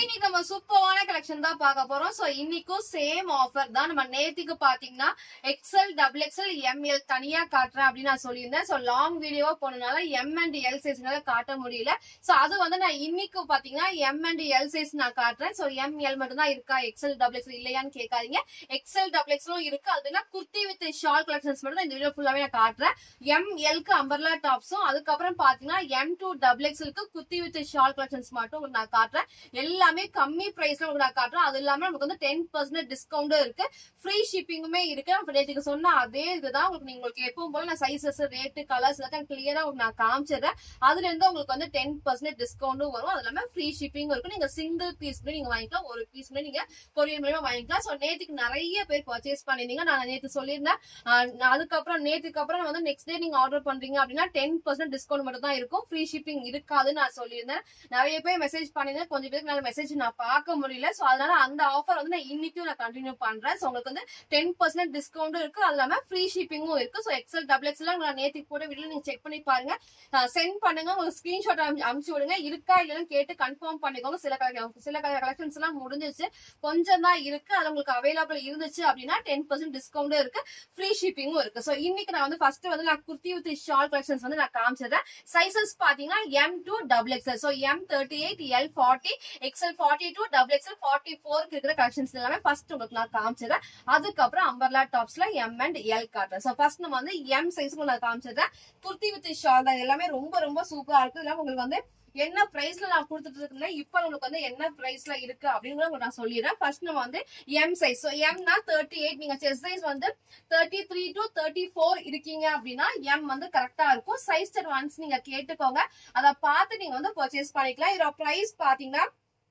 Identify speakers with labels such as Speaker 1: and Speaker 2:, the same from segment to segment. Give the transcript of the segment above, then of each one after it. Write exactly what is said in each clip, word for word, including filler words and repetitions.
Speaker 1: இன்னைக்கு நம்ம சூப்பரான கலெக்ஷன் தான் பார்க்க போறோம். சோ இன்னைக்கும் சேம் ஆஃபர் தான். நம்ம நேத்துக்கு பாத்தீங்கன்னா எக்ஸ்எல் டபுள் எக்ஸ்எல் எம்எல் தனியா காட்டுறேன் அப்படின்னு நான் சொல்லியிருந்தேன். சோ லாங் வீடியோவா போனனால எம் அண்ட் எல் சைஸ்னால காட்ட முடியல. சோ அது வந்து நான் இன்னைக்கு பாத்தீங்கன்னா எம் அண்ட் எல் சைஸ் நான் காட்டுறேன். சோ எம் எல் மட்டும் தான் இருக்கா, எக்ஸ்எல் டபுள் எக்ஸ்எல் இல்லையான்னு கேட்காதீங்க. எக்ஸ்எல் டபுள் எக்ஸ்எலும் இருக்கு. அதுனா குர்த்தி வித் ஷால் கலெக்ஷன்ஸ் மட்டும் தான் இந்த வீடியோ ஃபுல்லாவே நான் காட்டுறேன். எம் எல்க்கு அம்பர்லா டாப்ஸும், அதுக்கப்புறம் பாத்தீங்கன்னா எம் டூ டபுள் எக்ஸ்எல்க்கு குர்த்தி வித் ஷால் கலெக்ஷன்ஸ் மட்டும் நான் காட்டுறேன். எல்லாமே கம்மி பிரைஸ்ல நான் காட்டுறேன். அது இல்லாம நமக்கு வந்து டென் பர்சன்ட் டிஸ்கவுண்டும் இருக்கு, ஃப்ரீ ஷிப்பிங்குமே இருக்கு. நேற்றுக்கு சொன்ன அதே இதுதான் உங்களுக்கு. உங்களுக்கு எப்பவும் போல நான் சைசஸ், ரேட்டு, கலர்ஸ் எல்லாம் கிளியரா நான் காமிச்சிடுறேன். அதுல இருந்து உங்களுக்கு வந்து டென் பர்சன்ட் டிஸ்கவுண்டும் வரும். அது இல்லாம ஃப்ரீ ஷிப்பிங் இருக்கும். நீங்க சிங்கிள் பீஸ் நீங்க வாங்கிக்கலாம், ஒரு பீஸ் நீங்க கொரியர் மூலமா வாங்கிக்கலாம். சோ நேற்றுக்கு நிறைய பேர் பர்ச்சேஸ் பண்ணிருந்தீங்க. நான் நேற்று சொல்லியிருந்தேன். அதுக்கப்புறம் நேற்றுக்கு அப்புறம் வந்து நெக்ஸ்ட் டே நீங்க ஆர்டர் பண்றீங்க அப்படின்னா டென் பர்சன்ட் டிஸ்கவுண்ட் மட்டும் தான் இருக்கும், ஃப்ரீ ஷிப்பிங் இருக்காதுன்னு நான் சொல்லியிருந்தேன். நிறைய பேர் மெசேஜ் பண்ணிருந்தேன், கொஞ்சம் பேருக்கு நல்ல மெசேஜ் நான் பார்க்க முடியல. சோ அதனால அந்த ஆஃபர் வந்து நான் இன்னைக்கும் நான் கண்டினியூ பண்றேன். சோ உங்களுக்கு வந்து டென் பர்சன்ட் டிஸ்கவுண்டும் இருக்கு, அது இல்லாம ஃப்ரீ ஷிப்பிங்கும் இருக்கு. சோ எக்ஸ்எல் டபுள் எக்ஸ்எல் நான் நேற்றுக்கு போட வீடியோ நீங்க செக் பண்ணி பாருங்க, சென்ட் பண்ணுங்க, உங்களுக்கு ஸ்கிரீன்ஷாட் அனுப்பிச்சு விடுங்க. இருக்கா இல்லைன்னு கேட்டு கன்ஃபார்ம் பண்ணிக்கோங்க. சில சில கலெக்ஷன்ஸ் எல்லாம் முடிஞ்சிச்சு, கொஞ்சம் தான் இருக்கு. அது உங்களுக்கு அவைலபிள் இருந்துச்சு அப்படின்னா டென் பர்சன்ட் டிஸ்கவுண்டும் இருக்கு, ஃப்ரீ ஷிப்பிங்கும் இருக்கு. சோ இன்னைக்கு நான் வந்து ஃபர்ஸ்ட் வந்து நான் குர்த்தி வித் ஷால் கலெக்ஷன்ஸ் வந்து நான் காமிச்சிடுறேன். சைசஸ் பாத்தீங்கன்னா M to double XL, so M thirty eight, L forty, XL forty two, double XL forty four இருக்கிற கலெக்ஷன்ஸ் எல்லாமே ஃபர்ஸ்ட் உங்களுக்கு நான் காமிச்சிடுறேன். அதுக்கப்புறம் அம்பர்லா டாப்ஸ்ல எம் அண்ட் எல் காட்டுறேன். சோ ஃபர்ஸ்ட் நம்ம வந்து எம் சைஸ்க்கு நான் காமிச்சிடுறேன். குர்த்தி வித் ஷால் தான் எல்லாமே ரொம்ப ரொம்ப சூப்பரா இருக்கு. இதெல்லாம் உங்களுக்கு வந்து என்ன பிரைஸ்ல நான் கொடுத்துட்டு இருக்கேன், இப்ப உங்களுக்கு வந்து என்ன பிரைஸ்ல இருக்கு அப்படின்னு நான் சொல்லிடுறேன். ஃபர்ஸ்ட் நம்ம வந்து எம் சைஸ், சோ எம்னா தேர்ட்டி எயிட், நீங்க செஸ்ட் சைஸ் வந்து thirty three to thirty four இருக்கீங்க அப்படின்னா எம் வந்து கரெக்டா இருக்கும். சைஸ் ஒன்ஸ் நீங்க கேட்டுக்கோங்க, அதை பார்த்து நீங்க வந்து பர்ச்சேஸ் பண்ணிக்கலாம். இதோட பிரைஸ் பாத்தீங்கன்னா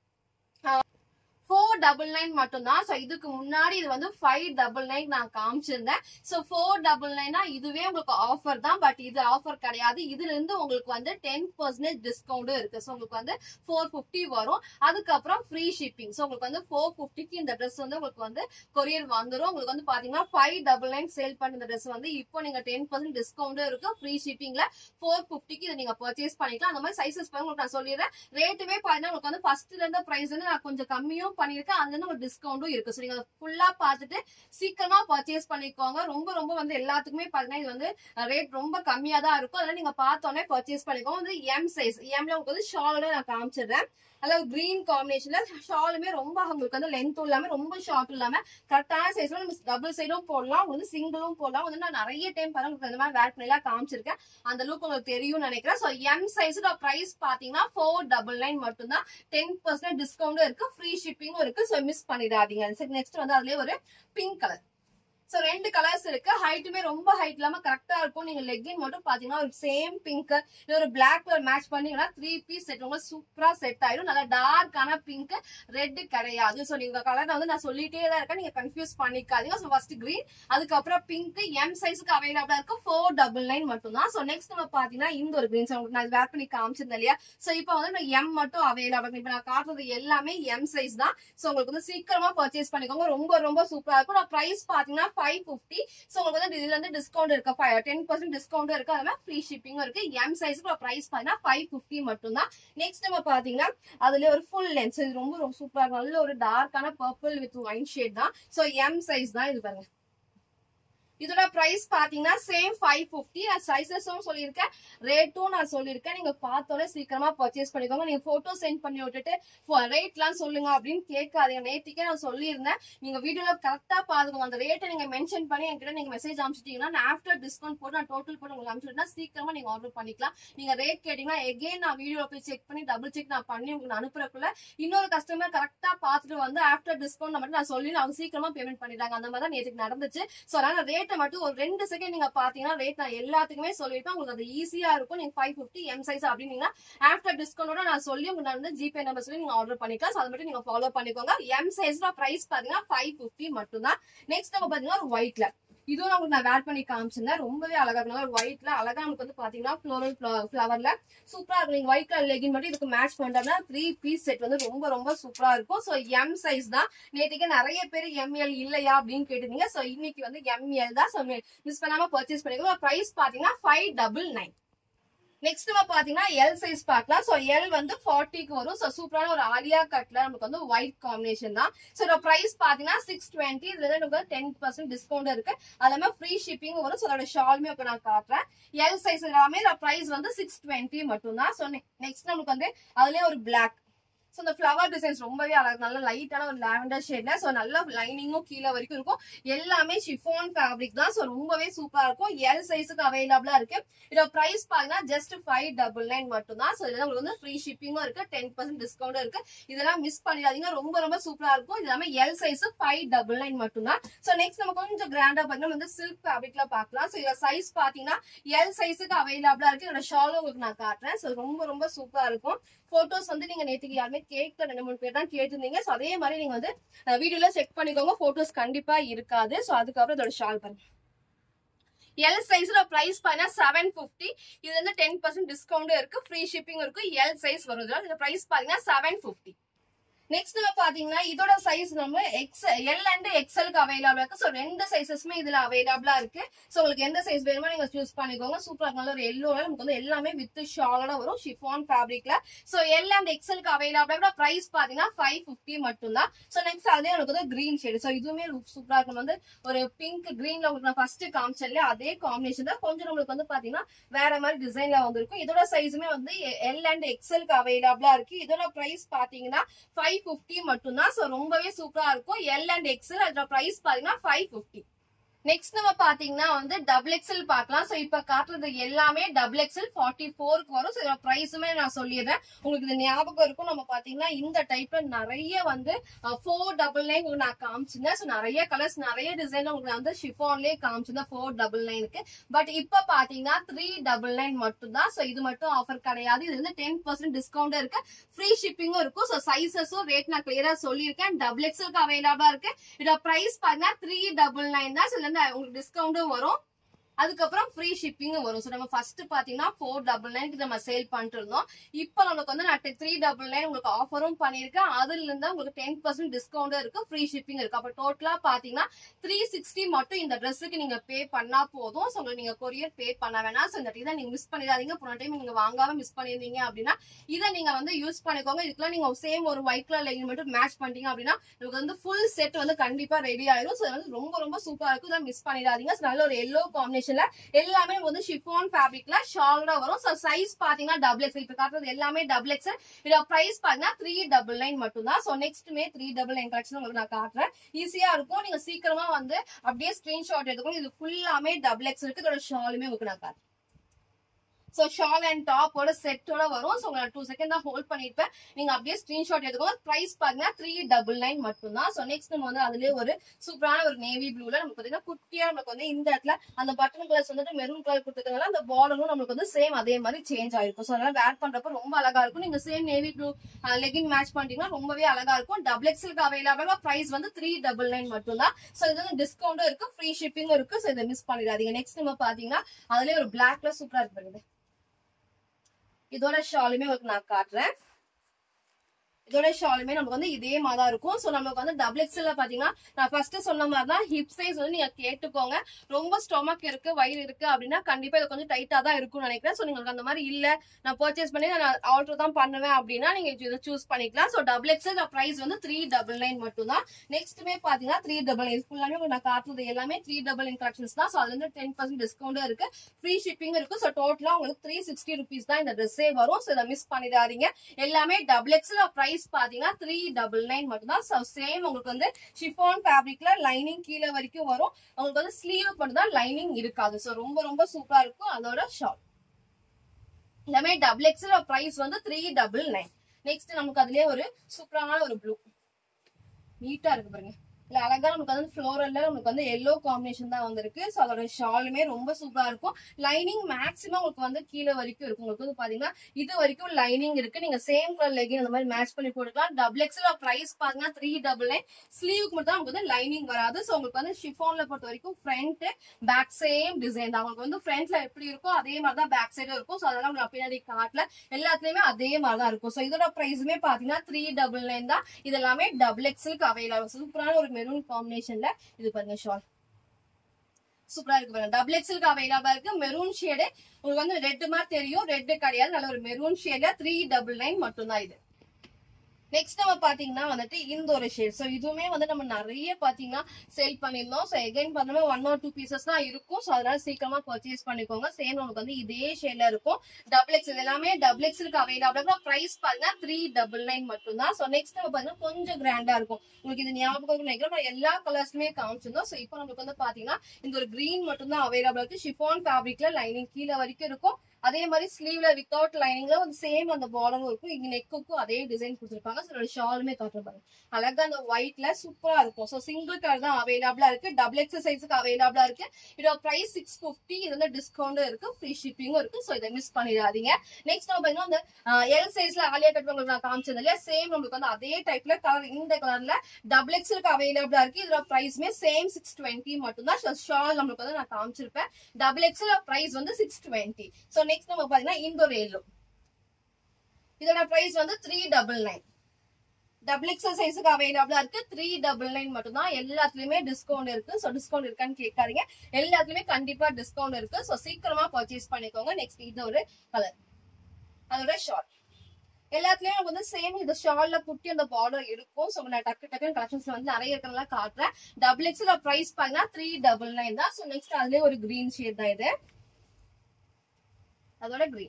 Speaker 1: ஃபோர் டபுள் நைன் மட்டும் தான். சோ இதுக்கு முன்னாடி இது வந்து ஃபைவ் டபுள் நைன் நான் காமிச்சிருந்தேன். சோ ஃபோர் டபுள் நைனா இதுவே உங்களுக்கு ஆஃபர் தான், பட் இது ஆஃபர் கிடையாது. இதுல இருந்து உங்களுக்கு வந்து டென் பர்சன்டேஜ் டிஸ்கவுண்டும் இருக்கு. சோ உங்களுக்கு வந்து ஃபோர் பிப்டி வரும். அதுக்கப்புறம் ஃப்ரீ ஷிப்பிங். சோ உங்களுக்கு வந்து ஃபோர் பிப்டிக்கு இந்த ட்ரெஸ் வந்து உங்களுக்கு வந்து கொரியர் வந்துடும். உங்களுக்கு வந்து பாத்தீங்கன்னா ஃபைவ் டபுள் நைன் சேல் பண்ண இந்த ட்ரெஸ் வந்து இப்போ நீங்க டென் பர்சன்ட் டிஸ்கவுண்டும் இருக்கு, ஃப்ரீ ஷிப்பிங்ல ஃபோர் பிப்டிக்கு இதை நீங்க பர்ச்சேஸ் பண்ணிக்கலாம். அந்த மாதிரி சைசஸ் உங்களுக்கு நான் சொல்லிடுறேன். ரேட்டுமே பாத்தீங்கன்னா உங்களுக்கு வந்து ஃபர்ஸ்ட்ல இருந்த பிரைஸ் வந்து நான் கொஞ்சம் கம்மியும் பண்ணிருக்கேன், அதுல இருந்து உங்களுக்கு டிஸ்கவுண்டும் இருக்கு. சோ நீங்க ஃபுல்லா பார்த்துட்டு சீக்கிரமா பர்ச்சேஸ் பண்ணிக்கோங்க. ரொம்ப ரொம்ப வந்து எல்லாத்துக்குமே பாத்தீங்கன்னா இது வந்து ரேட் ரொம்ப கம்மியா தான் இருக்கும். அதனால நீங்க பார்த்தோன்னே பர்ச்சேஸ் பண்ணிக்கோங்க. வந்து எம் சைஸ், எம்ல உங்களுக்கு வந்து ஷாலோட நான் காமிச்சிடுறேன். அதாவது கிரீன் காம்பினேஷன்ல ஷாலுமே ரொம்ப உங்களுக்கு வந்து லென்த் இல்லாம ரொம்ப ஷார்ட் இல்லாம கரெக்டான சைஸ்ல நம்ம டபுள் சைடும் போடலாம், வந்து சிங்கிளும் போடலாம். வந்து நான் நிறைய டைம் பாருங்க இந்த மாதிரி வேர் பண்ணி காமிச்சிருக்கேன், அந்த லுக் உங்களுக்கு தெரியும் நினைக்கிறேன். சோ எம் சைஸோட பிரைஸ் பாத்தீங்கன்னா ஃபோர் டபுள் நைன் மட்டும் தான், டென் பர்சன்ட் டிஸ்கவுண்டும் இருக்கு, ஃப்ரீ ஷிப்பிங்கும் இருக்கு. சோ மிஸ் பண்ணிடாதீங்க. நெக்ஸ்ட் வந்து அதுலயே ஒரு பிங்க் கலர். சோ ரெண்டு கலர்ஸ் இருக்கு. ஹைட்டுமே ரொம்ப ஹைட் இல்லாம கரெக்டா இருக்கும். நீங்க லெக்கின் மட்டும் பாத்தீங்கன்னா ஒரு சேம் பிங்க் இல்ல ஒரு பிளாக் கலர் மேட்ச் பண்ணீங்கன்னா த்ரீ பீஸ் செட் உங்களுக்கு சூப்பரா செட் ஆயிடும். நல்லா டார்க்கான பிங்க், ரெட் கிடையாது. சோ நீங்க கலர் வந்து நான் சொல்லிட்டே தான் இருக்கேன், நீங்க கன்ஃபியூஸ் பண்ணிக்காதீங்க. சோ ஃபர்ஸ்ட் கிரீன், அதுக்கப்புறம் பிங்க் எம் சைஸ்க்கு அவைலபிளா இருக்கு, ஃபோர் டபுள் நைன் மட்டும் தான். சோ நெக்ஸ்ட் நம்ம பாத்தீங்கன்னா இந்த ஒரு கிரீன் நான் வேர் பண்ணி காமிச்சிருந்தேன் இல்லையா. சோ இப்போ வந்து நான் எம் மட்டும் அவைலபிள். இப்ப நான் காட்டுறது எல்லாமே எம் சைஸ் தான். சோ உங்களுக்கு வந்து சீக்கிரமா பர்ச்சேஸ் பண்ணிக்கோங்க, ரொம்ப ரொம்ப சூப்பரா இருக்கும். நான் பிரைஸ் பாத்தீங்கன்னா ஃபைவ் பிப்டி. சோ உங்களுக்கு வந்து இதுல இருந்து டிஸ்கவுண்ட் இருக்கு, டென் பர்சன்ட் டிஸ்கவுண்ட் இருக்கு, அதனால ஃப்ரீ ஷிப்பிங்கும் இருக்கு. எம் சைஸ்க்கு பிரைஸ் பாத்தீங்கன்னா ஃபைவ் பிப்டி மட்டும் தான். நெக்ஸ்ட் நம்ம பாத்தீங்கன்னா அதுல ஒரு ஃபுல் லென்த், இது ரொம்ப ரொம்ப சூப்பரா இருக்கும். நல்ல ஒரு டார்க்கான பர்பிள் வித் ஒயின் ஷேட் தான். சோ எம் சைஸ் தான் இது பாருங்க. இதோட பிரைஸ் பாத்தீங்கன்னா சேம் ஃபைவ் பிப்டி. நான் சைசஸும் சொல்லியிருக்கேன், ரேட்டும் நான் சொல்லியிருக்கேன். நீங்க பார்த்தோன்னே சீக்கிரமா பர்ச்சேஸ் பண்ணிக்கோங்க. நீங்க போட்டோ சென்ட் பண்ணி விட்டுட்டு ரேட் எல்லாம் சொல்லுங்க அப்படின்னு கேட்காதீங்க. நேத்திக்கே நான் சொல்லியிருந்தேன், நீங்க வீடியோல கரெக்டா பாத்துக்கோங்க. அந்த ரேட்டை நீங்க மென்ஷன் பண்ணி என்கிட்ட நீங்க மெசேஜ் அனுப்பிச்சிட்டீங்கன்னா நான் ஆஃப்டர் டிஸ்கவுண்ட் போட்டு நான் டோட்டல் போட்டு உங்களுக்கு அனுப்பிச்சுட்டா சீக்கிரமா நீங்க ஆர்டர் பண்ணிக்கலாம். நீங்க ரேட் கேட்டீங்கன்னா எகைன் நான் வீடியோ போய் செக் பண்ணி டபுள் செக் நான் பண்ணி உங்களுக்கு அனுப்புறதுக்குள்ள இன்னொரு கஸ்டமர் கரெக்டா பாத்துட்டு வந்து ஆஃப்டர் டிஸ்கவுண்ட் மட்டும் நான் சொல்லி அவங்க சீக்கிரமா பேமெண்ட் பண்ணிட்டாங்க. அந்த மாதிரி தான் நேற்றுக்கு நடந்துச்சு. சோ அதனால ரேட் மட்டும் ஒரு ரெண்டு செகண்ட் நீங்க பாத்தீங்கன்னா ரேட் நான் எல்லாத்துக்குமே சொல்லிருப்பேன், உங்களுக்கு அது ஈஸியா இருக்கும். நீங்க ஃபைவ் பிப்டி எம் சைஸ் அப்படின்னீங்கன்னா ஆஃப்டர் டிஸ்கவுண்டோட நான் சொல்லி உங்களுக்கு வந்து ஜிபே நம்பர் சொல்லி நீங்க ஆர்டர் பண்ணிக்கலாம். அது மட்டும் நீங்க ஃபாலோ பண்ணிக்கோங்க. எம் சைஸ்ல பிரைஸ் பாத்தீங்கன்னா ஃபைவ் பிப்டி மட்டும் தான். நெக்ஸ்ட் நம்ம பாத்தீங்கன்னா ஒரு ஒயிட்ல, இதுவும் உங்களுக்கு நான் வேர் பண்ணி காமிச்சிருந்தேன். ரொம்பவே அழகா இருக்கும். ஒரு ஒயிட்ல அழகா நமக்கு வந்து பாத்தீங்கன்னா ஃப்ளோரல் ஃபிளவர்ல சூப்பரா இருக்கும். நீங்க ஒயிட் கலர் லெகின் மட்டும் இதுக்கு மேட்ச் பண்றதுனா த்ரீ பீஸ் செட் வந்து ரொம்ப ரொம்ப சூப்பரா இருக்கும். சோ எம் சைஸ் தான். நேற்றுக்கு நிறைய பேர் எம்எல் இல்லையா அப்படின்னு கேட்டிருந்தீங்க. சோ இன்னைக்கு வந்து எம்எல் தான். சோ மிஸ் பண்ணாம பர்ச்சேஸ் பண்ணிக்கோங்க. பிரைஸ் பாத்தீங்கன்னா ஃபைவ் டபுள் நைன். நெக்ஸ்ட் நம்ம பாத்தீங்கன்னா எல் சைஸ் பார்க்கலாம். சோ எல் வந்து ஃபார்ட்டிக்கு வரும். சோ சூப்பரான ஒரு ஆலியா கட்ல நமக்கு வந்து ஒயிட் காம்பினேஷன் தான். சோ இதோட பிரைஸ் பாத்தீங்கன்னா சிக்ஸ் டுவெண்ட்டி. இதுல நமக்கு டென் பர்சன்ட் டிஸ்கவுண்ட் இருக்கு. அதுல ஃப்ரீ ஷிப்பிங் வரும். சோ அதோட ஷாலுமே இப்ப நான் காட்டுறேன். எல் சைஸ் எல்லாமே பிரைஸ் வந்து சிக்ஸ் டுவெண்ட்டி மட்டும் தான். சோ நெக்ஸ்ட் நமக்கு வந்து அதுலயே ஒரு பிளாக். சோ இந்த ஃபிளவர் டிசைன்ஸ் ரொம்பவே அழகா நல்ல லைட்டான ஒரு லாவெண்டர் ஷேட்ல. சோ நல்ல லைனிங்கும் கீழே வரைக்கும் இருக்கும். எல்லாமே ஷிஃபான் ஃபேப்ரிக் தான். சோ ரொம்பவே சூப்பரா இருக்கும். எல் சைஸுக்கு அவைலபிளா இருக்கு. இதோட பிரைஸ் பாத்தீங்கன்னா ஜஸ்ட் ஃபைவ் டபுள் நைன் மட்டும் தான். சோ இதெல்லாம் உங்களுக்கு வந்து ஃப்ரீ ஷிப்பிங்கும் இருக்கு. டென் பர்சன்ட் டிஸ்கவுண்ட் இருக்கு. இதெல்லாம் மிஸ் பண்ணிடாதீங்க. ரொம்ப ரொம்ப சூப்பரா இருக்கும். இது எல்லாமே L size five double nine மட்டும் தான். சோ நெக்ஸ்ட் நம்ம கொஞ்சம் கிராண்டா பாத்தீங்கன்னா வந்து சில்க் ஃபேப்ரிக்ல பாக்கலாம். சோ இதோட சைஸ் பாத்தீங்கன்னா எல் சைஸுக்கு அவைலபிளா இருக்கு. இதோட ஷாலும் உங்களுக்கு நான் காட்டுறேன். சோ ரொம்ப ரொம்ப சூப்பரா இருக்கும். போட்டோஸ் வந்து நீங்க நேற்றுக்கு யாருமே கேட்கல, ரெண்டு மூணு பேர் தான் கேட்டிருந்தீங்க. சோ அதே மாதிரி நீங்க வந்து வீடியோல செக் பண்ணிக்கோங்க. போட்டோஸ் கண்டிப்பா இருக்காது. சோ அதுக்கப்புறம் இதோட ஷால் பாருங்க. எல் சைஸ்ல பிரைஸ் பாத்தீங்கன்னா செவன் பிப்டி. இது வந்து டென் பர்சன்ட் டிஸ்கவுண்ட் இருக்கு. ஃப்ரீ ஷிப்பிங் இருக்கு. எல் சைஸ் வரும். இந்த பிரைஸ் பாத்தீங்கன்னா செவன் பிப்டி. நெக்ஸ்ட் நம்ம பாத்தீங்கன்னா இதோட சைஸ் நம்ம எக்ஸ் எல் அண்ட் எக்ஸ்எல்க்கு அவைலபிளா இருக்கு. சோ ரெண்டு சைசஸ்மே இதுல அவைலபிளா இருக்கு. சோ உங்களுக்கு எந்த சைஸ் வேணுமோ நீங்க சூஸ் பண்ணிக்கோங்க. சூப்பரா நல்ல ஒரு எல்லோல நமக்கு வந்து எல்லாமே வித் ஷாலோட வரும். ஷிஃபான் ஃபேப்ரிக்ல. சோ எல் அண்ட் எக்ஸ்எல்க்கு அவைலபிளா இருக்கு. பிரைஸ் பாத்தீங்கன்னா ஃபைவ் பிப்டி மட்டும் தான். சோ நெக்ஸ்ட் அதே உங்களுக்கு வந்து கிரீன் ஷேட். சோ இதுவுமே சூப்பரா இருக்கும். வந்து ஒரு பிங்க் கிரீன்ல உங்களுக்கு நான் ஃபர்ஸ்ட் காமிச்சேன்ல அதே காம்பினேஷன் தான். கொஞ்சம் நம்மளுக்கு வந்து பாத்தீங்கன்னா வேற மாதிரி டிசைன்ல வந்திருக்கும். இதோட சைஸுமே வந்து எல் அண்ட் எக்ஸ்எல்க்கு அவைலபிளா இருக்கு. இதோட பிரைஸ் பாத்தீங்கன்னா ஃபைவ் பிப்டி மட்டும் தான். சோ ரொம்பவே சூப்பரா இருக்கும். எல் அண்ட் எக்ஸ்எல் அதோட பிரைஸ் பாத்தீங்கன்னா ஃபைவ் பிப்டி. நெக்ஸ்ட் நம்ம பாத்தீங்கன்னா வந்து டபுள் எக்ஸ்எல் பார்க்கலாம். சோ இப்ப காட்டுறது எல்லாமே டபுள் எக்ஸ்எல் ஃபார்ட்டி ஃபோருக்கு வரும். சோ இதோட பிரைஸுமே நான் சொல்லிடுறேன். உங்களுக்கு இது ஞாபகம் இருக்கும். நம்ம பாத்தீங்கன்னா இந்த டைப்ல நிறைய வந்து ஃபோர் டபுள் நைன் நான் காமிச்சிருந்தேன். சோ நிறைய கலர்ஸ் நிறைய டிசைன் உங்களுக்கு வந்து ஷிஃபான்லயே காமிச்சிருந்தேன் ஃபோர் டபுள் நைனுக்கு. பட் இப்ப பாத்தீங்கன்னா த்ரீ டபுள் நைன் மட்டும் தான். சோ இது மட்டும் ஆஃபர் கிடையாது. இது வந்து டென் பர்சன்ட் டிஸ்கவுண்ட் இருக்கு. ஃப்ரீ ஷிப்பிங்கும் இருக்கும். சோ சைசஸும் ரேட் நான் கிளியரா சொல்லியிருக்கேன். டபுள் எக்ஸ்எல்க்கு அவைலபிளா இருக்கு. இதோட பிரைஸ் பாத்தீங்கன்னா த்ரீ டபுள் நைன் தான். உங்களுக்கு டிஸ்கவுண்டும் வரும். அதுக்கப்புறம் ஃப்ரீ ஷிப்பிங் வரும். சோ நம்ம ஃபர்ஸ்ட் பாத்தீங்கன்னா ஃபோர் டபுள் நைன் நம்ம சேல் பண்ணிட்டு இருந்தோம். இப்போ நமக்கு வந்து நான் த்ரீ டபுள் நைன் உங்களுக்கு ஆஃபரும் பண்ணிருக்கேன். அதுல இருந்து உங்களுக்கு டென் பர்சன்ட் டிஸ்கவுண்ட் இருக்கு. ஃப்ரீ ஷிப்பிங் இருக்கு. அப்ப டோட்டலா பாத்தீங்கன்னா த்ரீ சிக்ஸ்டி மட்டும் இந்த ட்ரெஸ்ஸுக்கு நீங்க பே பண்ணா போதும். சோ உங்களுக்கு நீங்க கொரியர் பே பண்ண வேணாம். சோ இந்த இதை நீங்க மிஸ் பண்ணிடாதீங்க. போன டைம் நீங்க வாங்காம மிஸ் பண்ணிருந்தீங்க அப்படின்னா இதை நீங்க வந்து யூஸ் பண்ணிக்கோங்க. இதுக்கெல்லாம் நீங்க சேம் ஒரு ஒயிட் கலர் லைன் மட்டும் மேட்ச் பண்ணிட்டீங்க அப்படின்னா உங்களுக்கு வந்து ஃபுல் செட் வந்து கண்டிப்பா ரெடி ஆயிடும். சோ வந்து ரொம்ப ரொம்ப சூப்பரா இருக்கும். இதை மிஸ் பண்ணிடாதீங்க. நல்ல ஒரு எல்லோ காம்பினேஷன் எல்லாமே வந்து ஷிஃபான் ஃபேப்ரிக்ல ஷால்ல வரும். சோ சைஸ் பாத்தீங்கன்னா டபுள் எக்ஸ்எல். இப்ப காட்டுறது எல்லாமே டபுள் எக்ஸ்எல். இதோட பிரைஸ் பாத்தீங்கன்னா த்ரீ டபுள் நைன் மட்டும் தான். சோ நெக்ஸ்ட்மே த்ரீ டபுள் நைன் கலெக்ஷன் உங்களுக்கு நான் காட்டுறேன். ஈஸியா இருக்கும். நீங்க சீக்கிரமா வந்து அப்படியே ஸ்கிரீன்ஷாட் எடுத்துக்கணும். இது ஃபுல்லாமே டபுள் எக்ஸ்எல்க்கு. இதோட ஷாலுமே உங்களுக்கு நான் காட்டுறேன். சோ ஷால் அண்ட் டாப்போட செட்டோட வரும். சோ டூ செகண்ட் தான் ஹோல்ட் பண்ணிருப்பேன். நீங்க அப்படியே ஸ்கிரீன்ஷாட் எடுத்துக்கோங்க. பிரைஸ் பாத்தீங்கன்னா த்ரீ டபுள் நைன் மட்டும் தான். சோ நெக்ஸ்ட் நம்ம வந்து அதுலயே ஒரு சூப்பரான ஒரு நேவி ப்ளூல நமக்கு பாத்தீங்கன்னா குட்டியா நமக்கு வந்து இந்த இடத்துல அந்த பட்டன் கலர்ஸ் வந்துட்டு மெரூன் கலர் கொடுத்துருக்கனால அந்த பார்டரும் நமக்கு வந்து சேம் அதே மாதிரி சேஞ்ச் ஆயிருக்கும். சோ அதனால வேர் பண்றப்ப ரொம்ப அழகா இருக்கும். நீங்க same navy blue legging match பண்ணிட்டீங்கன்னா ரொம்பவே அழகா இருக்கும். டபுள் எக்ஸ்எல்க்கு அவைலபிளா பிரைஸ் வந்து த்ரீ டபுள் நைன் மட்டும் தான். சோ இது வந்து டிஸ்கவுண்டும் இருக்கு. ஃப்ரீ ஷிப்பிங்கும் இருக்கு. சோ இதை மிஸ் பண்ணிடாதீங்க. நெக்ஸ்ட் நம்ம பாத்தீங்கன்னா அதுலயே ஒரு பிளாக்ல சூப்பரா இருக்கு. இதோட ஷாலுமே உங்களுக்கு நான் காட்டுறேன். இதோட ஷாலுமே நமக்கு வந்து இதே மாதிரி தான் இருக்கும். சோ நமக்கு வந்து டபுள் எக்ஸ்எல்ல பாத்தீங்கன்னா நான் ஃபர்ஸ்ட் சொன்ன மாதிரி தான் ஹிப் சைஸ் வந்து நீங்க கேட்டுக்கோங்க. ரொம்ப ஸ்டொமக் இருக்கு வயிறு இருக்கு அப்படின்னா கண்டிப்பா இது கொஞ்சம் டைட்டா தான் இருக்கும்னு நினைக்கிறேன். சோ உங்களுக்கு அந்த மாதிரி இல்ல நான் பர்ச்சேஸ் பண்ணி நான் ஆல்டர் தான் பண்ணுவேன் அப்படின்னா நீங்க இதை சூஸ் பண்ணிக்கலாம். சோ டபுள் எக்ஸ்எல் பிரைஸ் வந்து த்ரீ டபுள் நைன் மட்டும் தான். நெக்ஸ்ட்மே பாத்தீங்கன்னா த்ரீ டபுள் நைன் ஃபுல்லாமே நான் காட்டுறது எல்லாமே த்ரீ டபுள் நைன் கலெக்ஷன்ஸ் தான். சோ அதுல இருந்து டென் பர்சன்ட் டிஸ்கவுண்ட் இருக்கு. ஃப்ரீ ஷிப்பிங் இருக்கு. சோ டோட்டலா உங்களுக்கு த்ரீ சிக்ஸ்டி ருபீஸ் தான் இந்த ட்ரெஸ்ஸே வரும். சோ இதை மிஸ் பண்ணிடாதீங்க. எல்லாமே டபுள் எக்ஸ்எல் பிரைஸ் பாத்தீங்கன்னா த்ரீ டபுள் நைன் மட்டும் தான். சோ சேம் உங்களுக்கு வந்து ஷிஃபான் ஃபேப்ரிக்ல லைனிங் கீழே வரைக்கும் வரும். உங்களுக்கு வந்து ஸ்லீவ் மட்டும் தான் லைனிங் இருக்காது. சோ ரொம்ப ரொம்ப சூப்பரா இருக்கும். அதோட ஷால் எல்லாமே டபுள் எக்ஸ்எல் பிரைஸ் வந்து த்ரீ டபுள் நைன். நெக்ஸ்ட் நமக்கு அதுலயே ஒரு சூப்பரான ஒரு ப்ளூ நீட்டா இருக்கு பாருங்க. இல்ல அழகா நமக்கு வந்து ஃப்ளோரல்ல நமக்கு வந்து எல்லோ காம்பினேஷன் தான் வந்திருக்கு. சோ அதோட ஷாலுமே ரொம்ப சூப்பரா இருக்கும். லைனிங் மேக்ஸிமம் உங்களுக்கு வந்து கீழே வரைக்கும் இருக்கும். உங்களுக்கு வந்து பாத்தீங்கன்னா இது வரைக்கும் லைனிங் இருக்கு. நீங்க சேம் கலர் லெகின் அந்த மாதிரி மேட்ச் பண்ணி போட்டுக்கலாம். டபுள் எக்ஸ்எல் பிரைஸ் பாத்தீங்கன்னா த்ரீ டபுள் நைன். ஸ்லீவுக்கு மட்டும் தான் உங்களுக்கு வந்து லைனிங் வராது. சோ உங்களுக்கு வந்து ஷிஃபான்ல பொறுத்த வரைக்கும் ஃப்ரண்ட் பேக் சேம் டிசைன் தான். உங்களுக்கு வந்து ஃப்ரண்ட்ல எப்படி இருக்கோ அதே மாதிரி தான் பேக் சைடும் இருக்கும். சோ அதெல்லாம் உங்களுக்கு பின்னாடி காட்டல எல்லாத்துலயுமே அதே மாதிரி தான் இருக்கும். சோ இதோட பிரைஸுமே பாத்தீங்கன்னா த்ரீ டபுள் நைன் தான். இது எல்லாமே டபுள் எக்ஸ்எல்க்கு அவைலபிள். சூப்பரான ஒரு மெரூன் காம்பினேஷன்ல இது பாருங்க ஷால். சூப்பரா இருக்கு பாருங்க. டபுள் எக்ஸ்எல்க்கு அவைலபிளா இருக்கு. மெரூன் ஷேடு உங்களுக்கு வந்து ரெட் மாதிரி தெரியும், ரெட் கிடையாது, நல்ல ஒரு மெரூன் ஷேட்ல த்ரீ டபுள் நைன் மட்டும் தான் இது. நெக்ஸ்ட் நம்ம பாத்தீங்கன்னா வந்துட்டு இந்த ஒரு ஷேட். சோ இதுவுமே வந்து நம்ம நிறைய பாத்தீங்கன்னா சேல் பண்ணிருந்தோம். சோ எகைன் பார்த்தோம்னா ஒன் ஆர் டூ பீசஸ் தான் இருக்கும். சோ அதனால சீக்கிரமா பர்ச்சேஸ் பண்ணிக்கோங்க. சேம் நமக்கு வந்து இதே ஷேட்ல இருக்கும். டபுள் எக்ஸ் எல்லாமே டபுள் எக்ஸ்க்கு அவைலபிளா. பிரைஸ் பாத்தீங்கன்னா த்ரீ டபுள் நைன் மட்டும் தான். சோ நெக்ஸ்ட் நம்ம பாத்தீங்கன்னா கொஞ்சம் கிராண்டா இருக்கும். உங்களுக்கு இது ஞாபகம் நினைக்கிறோம், எல்லா கலர்ஸுமே காமிச்சிருந்தோம். சோ இப்போ நமக்கு வந்து பாத்தீங்கன்னா இந்த ஒரு கிரீன் மட்டும் தான் அவைலபிளா இருக்கு. ஷிஃபான் ஃபேப்ரிக்ல லைனிங் கீழே வரைக்கும் இருக்கும். அதே மாதிரி ஸ்லீவ்ல வித்தவுட் லைனிங்ல வந்து சேம் அந்த பார்டரும் இருக்கும். இங்க நெக்குக்கும் அதே டிசைன் கொடுத்துருப்பாங்க. ஸோ ஷாலுமே காட்டுறாங்க அழகா அந்த ஒயிட்ல சூப்பரா இருக்கும். ஸோ சிங்கிள் கலர் தான் அவைலபிளா இருக்கு. டபுள் எக்ஸ் சைஸுக்கு அவைலபிளா இருக்கு. இதோட பிரைஸ் சிக்ஸ் பிப்டி. இது வந்து டிஸ்கவுண்ட் இருக்கு, ஃப்ரீ ஷிப்பிங்கும் இருக்கு. ஸோ இதை மிஸ் பண்ணிடாதீங்க. நெக்ஸ்ட் நம்ம பாத்தீங்கன்னா அந்த எல் சைஸ்ல ஆலியா கட் உங்களுக்கு நான் காமிச்சது இல்லையா, சேம் நம்மளுக்கு வந்து அதே டைப்ல கலர் இந்த கலர்ல டபுள் எக்ஸ்க்கு அவைலபிளா இருக்கு. இதோட பிரைஸ்மே சேம் சிக்ஸ் டுவெண்ட்டி மட்டும் தான். ஷால் நம்மளுக்கு வந்து நான் காமிச்சிருப்பேன். டபுள் எக்ஸ்ல பிரைஸ் வந்து சிக்ஸ் டுவெண்ட்டி. ஸோ நெக்ஸ்ட் நம்ம பாத்தீங்கன்னா இந்த ஒரு எல்லோ, இதோட பிரைஸ் வந்து three double nine. Double XL சைஸுக்கு அவைலபிளா இருக்கு. த்ரீ டபுள் நைன் மட்டும் தான். எல்லாத்துலயுமே டிஸ்கவுண்ட் இருக்கு. சோ டிஸ்கவுண்ட் இருக்கான்னு கேட்காதீங்க, எல்லாத்துலயுமே கண்டிப்பா டிஸ்கவுண்ட் இருக்கு. சோ சீக்கிரமா பர்ச்சேஸ் பண்ணிக்கோங்க. நெக்ஸ்ட் இது ஒரு கலர், அதோட ஷால் எல்லாத்துலயும் நமக்கு வந்து சேம் இந்த ஷால்ல குட்டி அந்த பார்டர் இருக்கும். சோ நான் டக்கு டக்குன்னு கலெக்ஷன்ஸ்ல வந்து நிறைய இருக்கிறதெல்லாம் காட்டுறேன். டபுள் எக்ஸ்எல் பிரைஸ் பாத்தீங்கன்னா த்ரீ டபுள் நைன் தான். சோ நெக்ஸ்ட் அதுலயே ஒரு கிரீன் ஷேட் தான் இது, அதோட கிரீன்.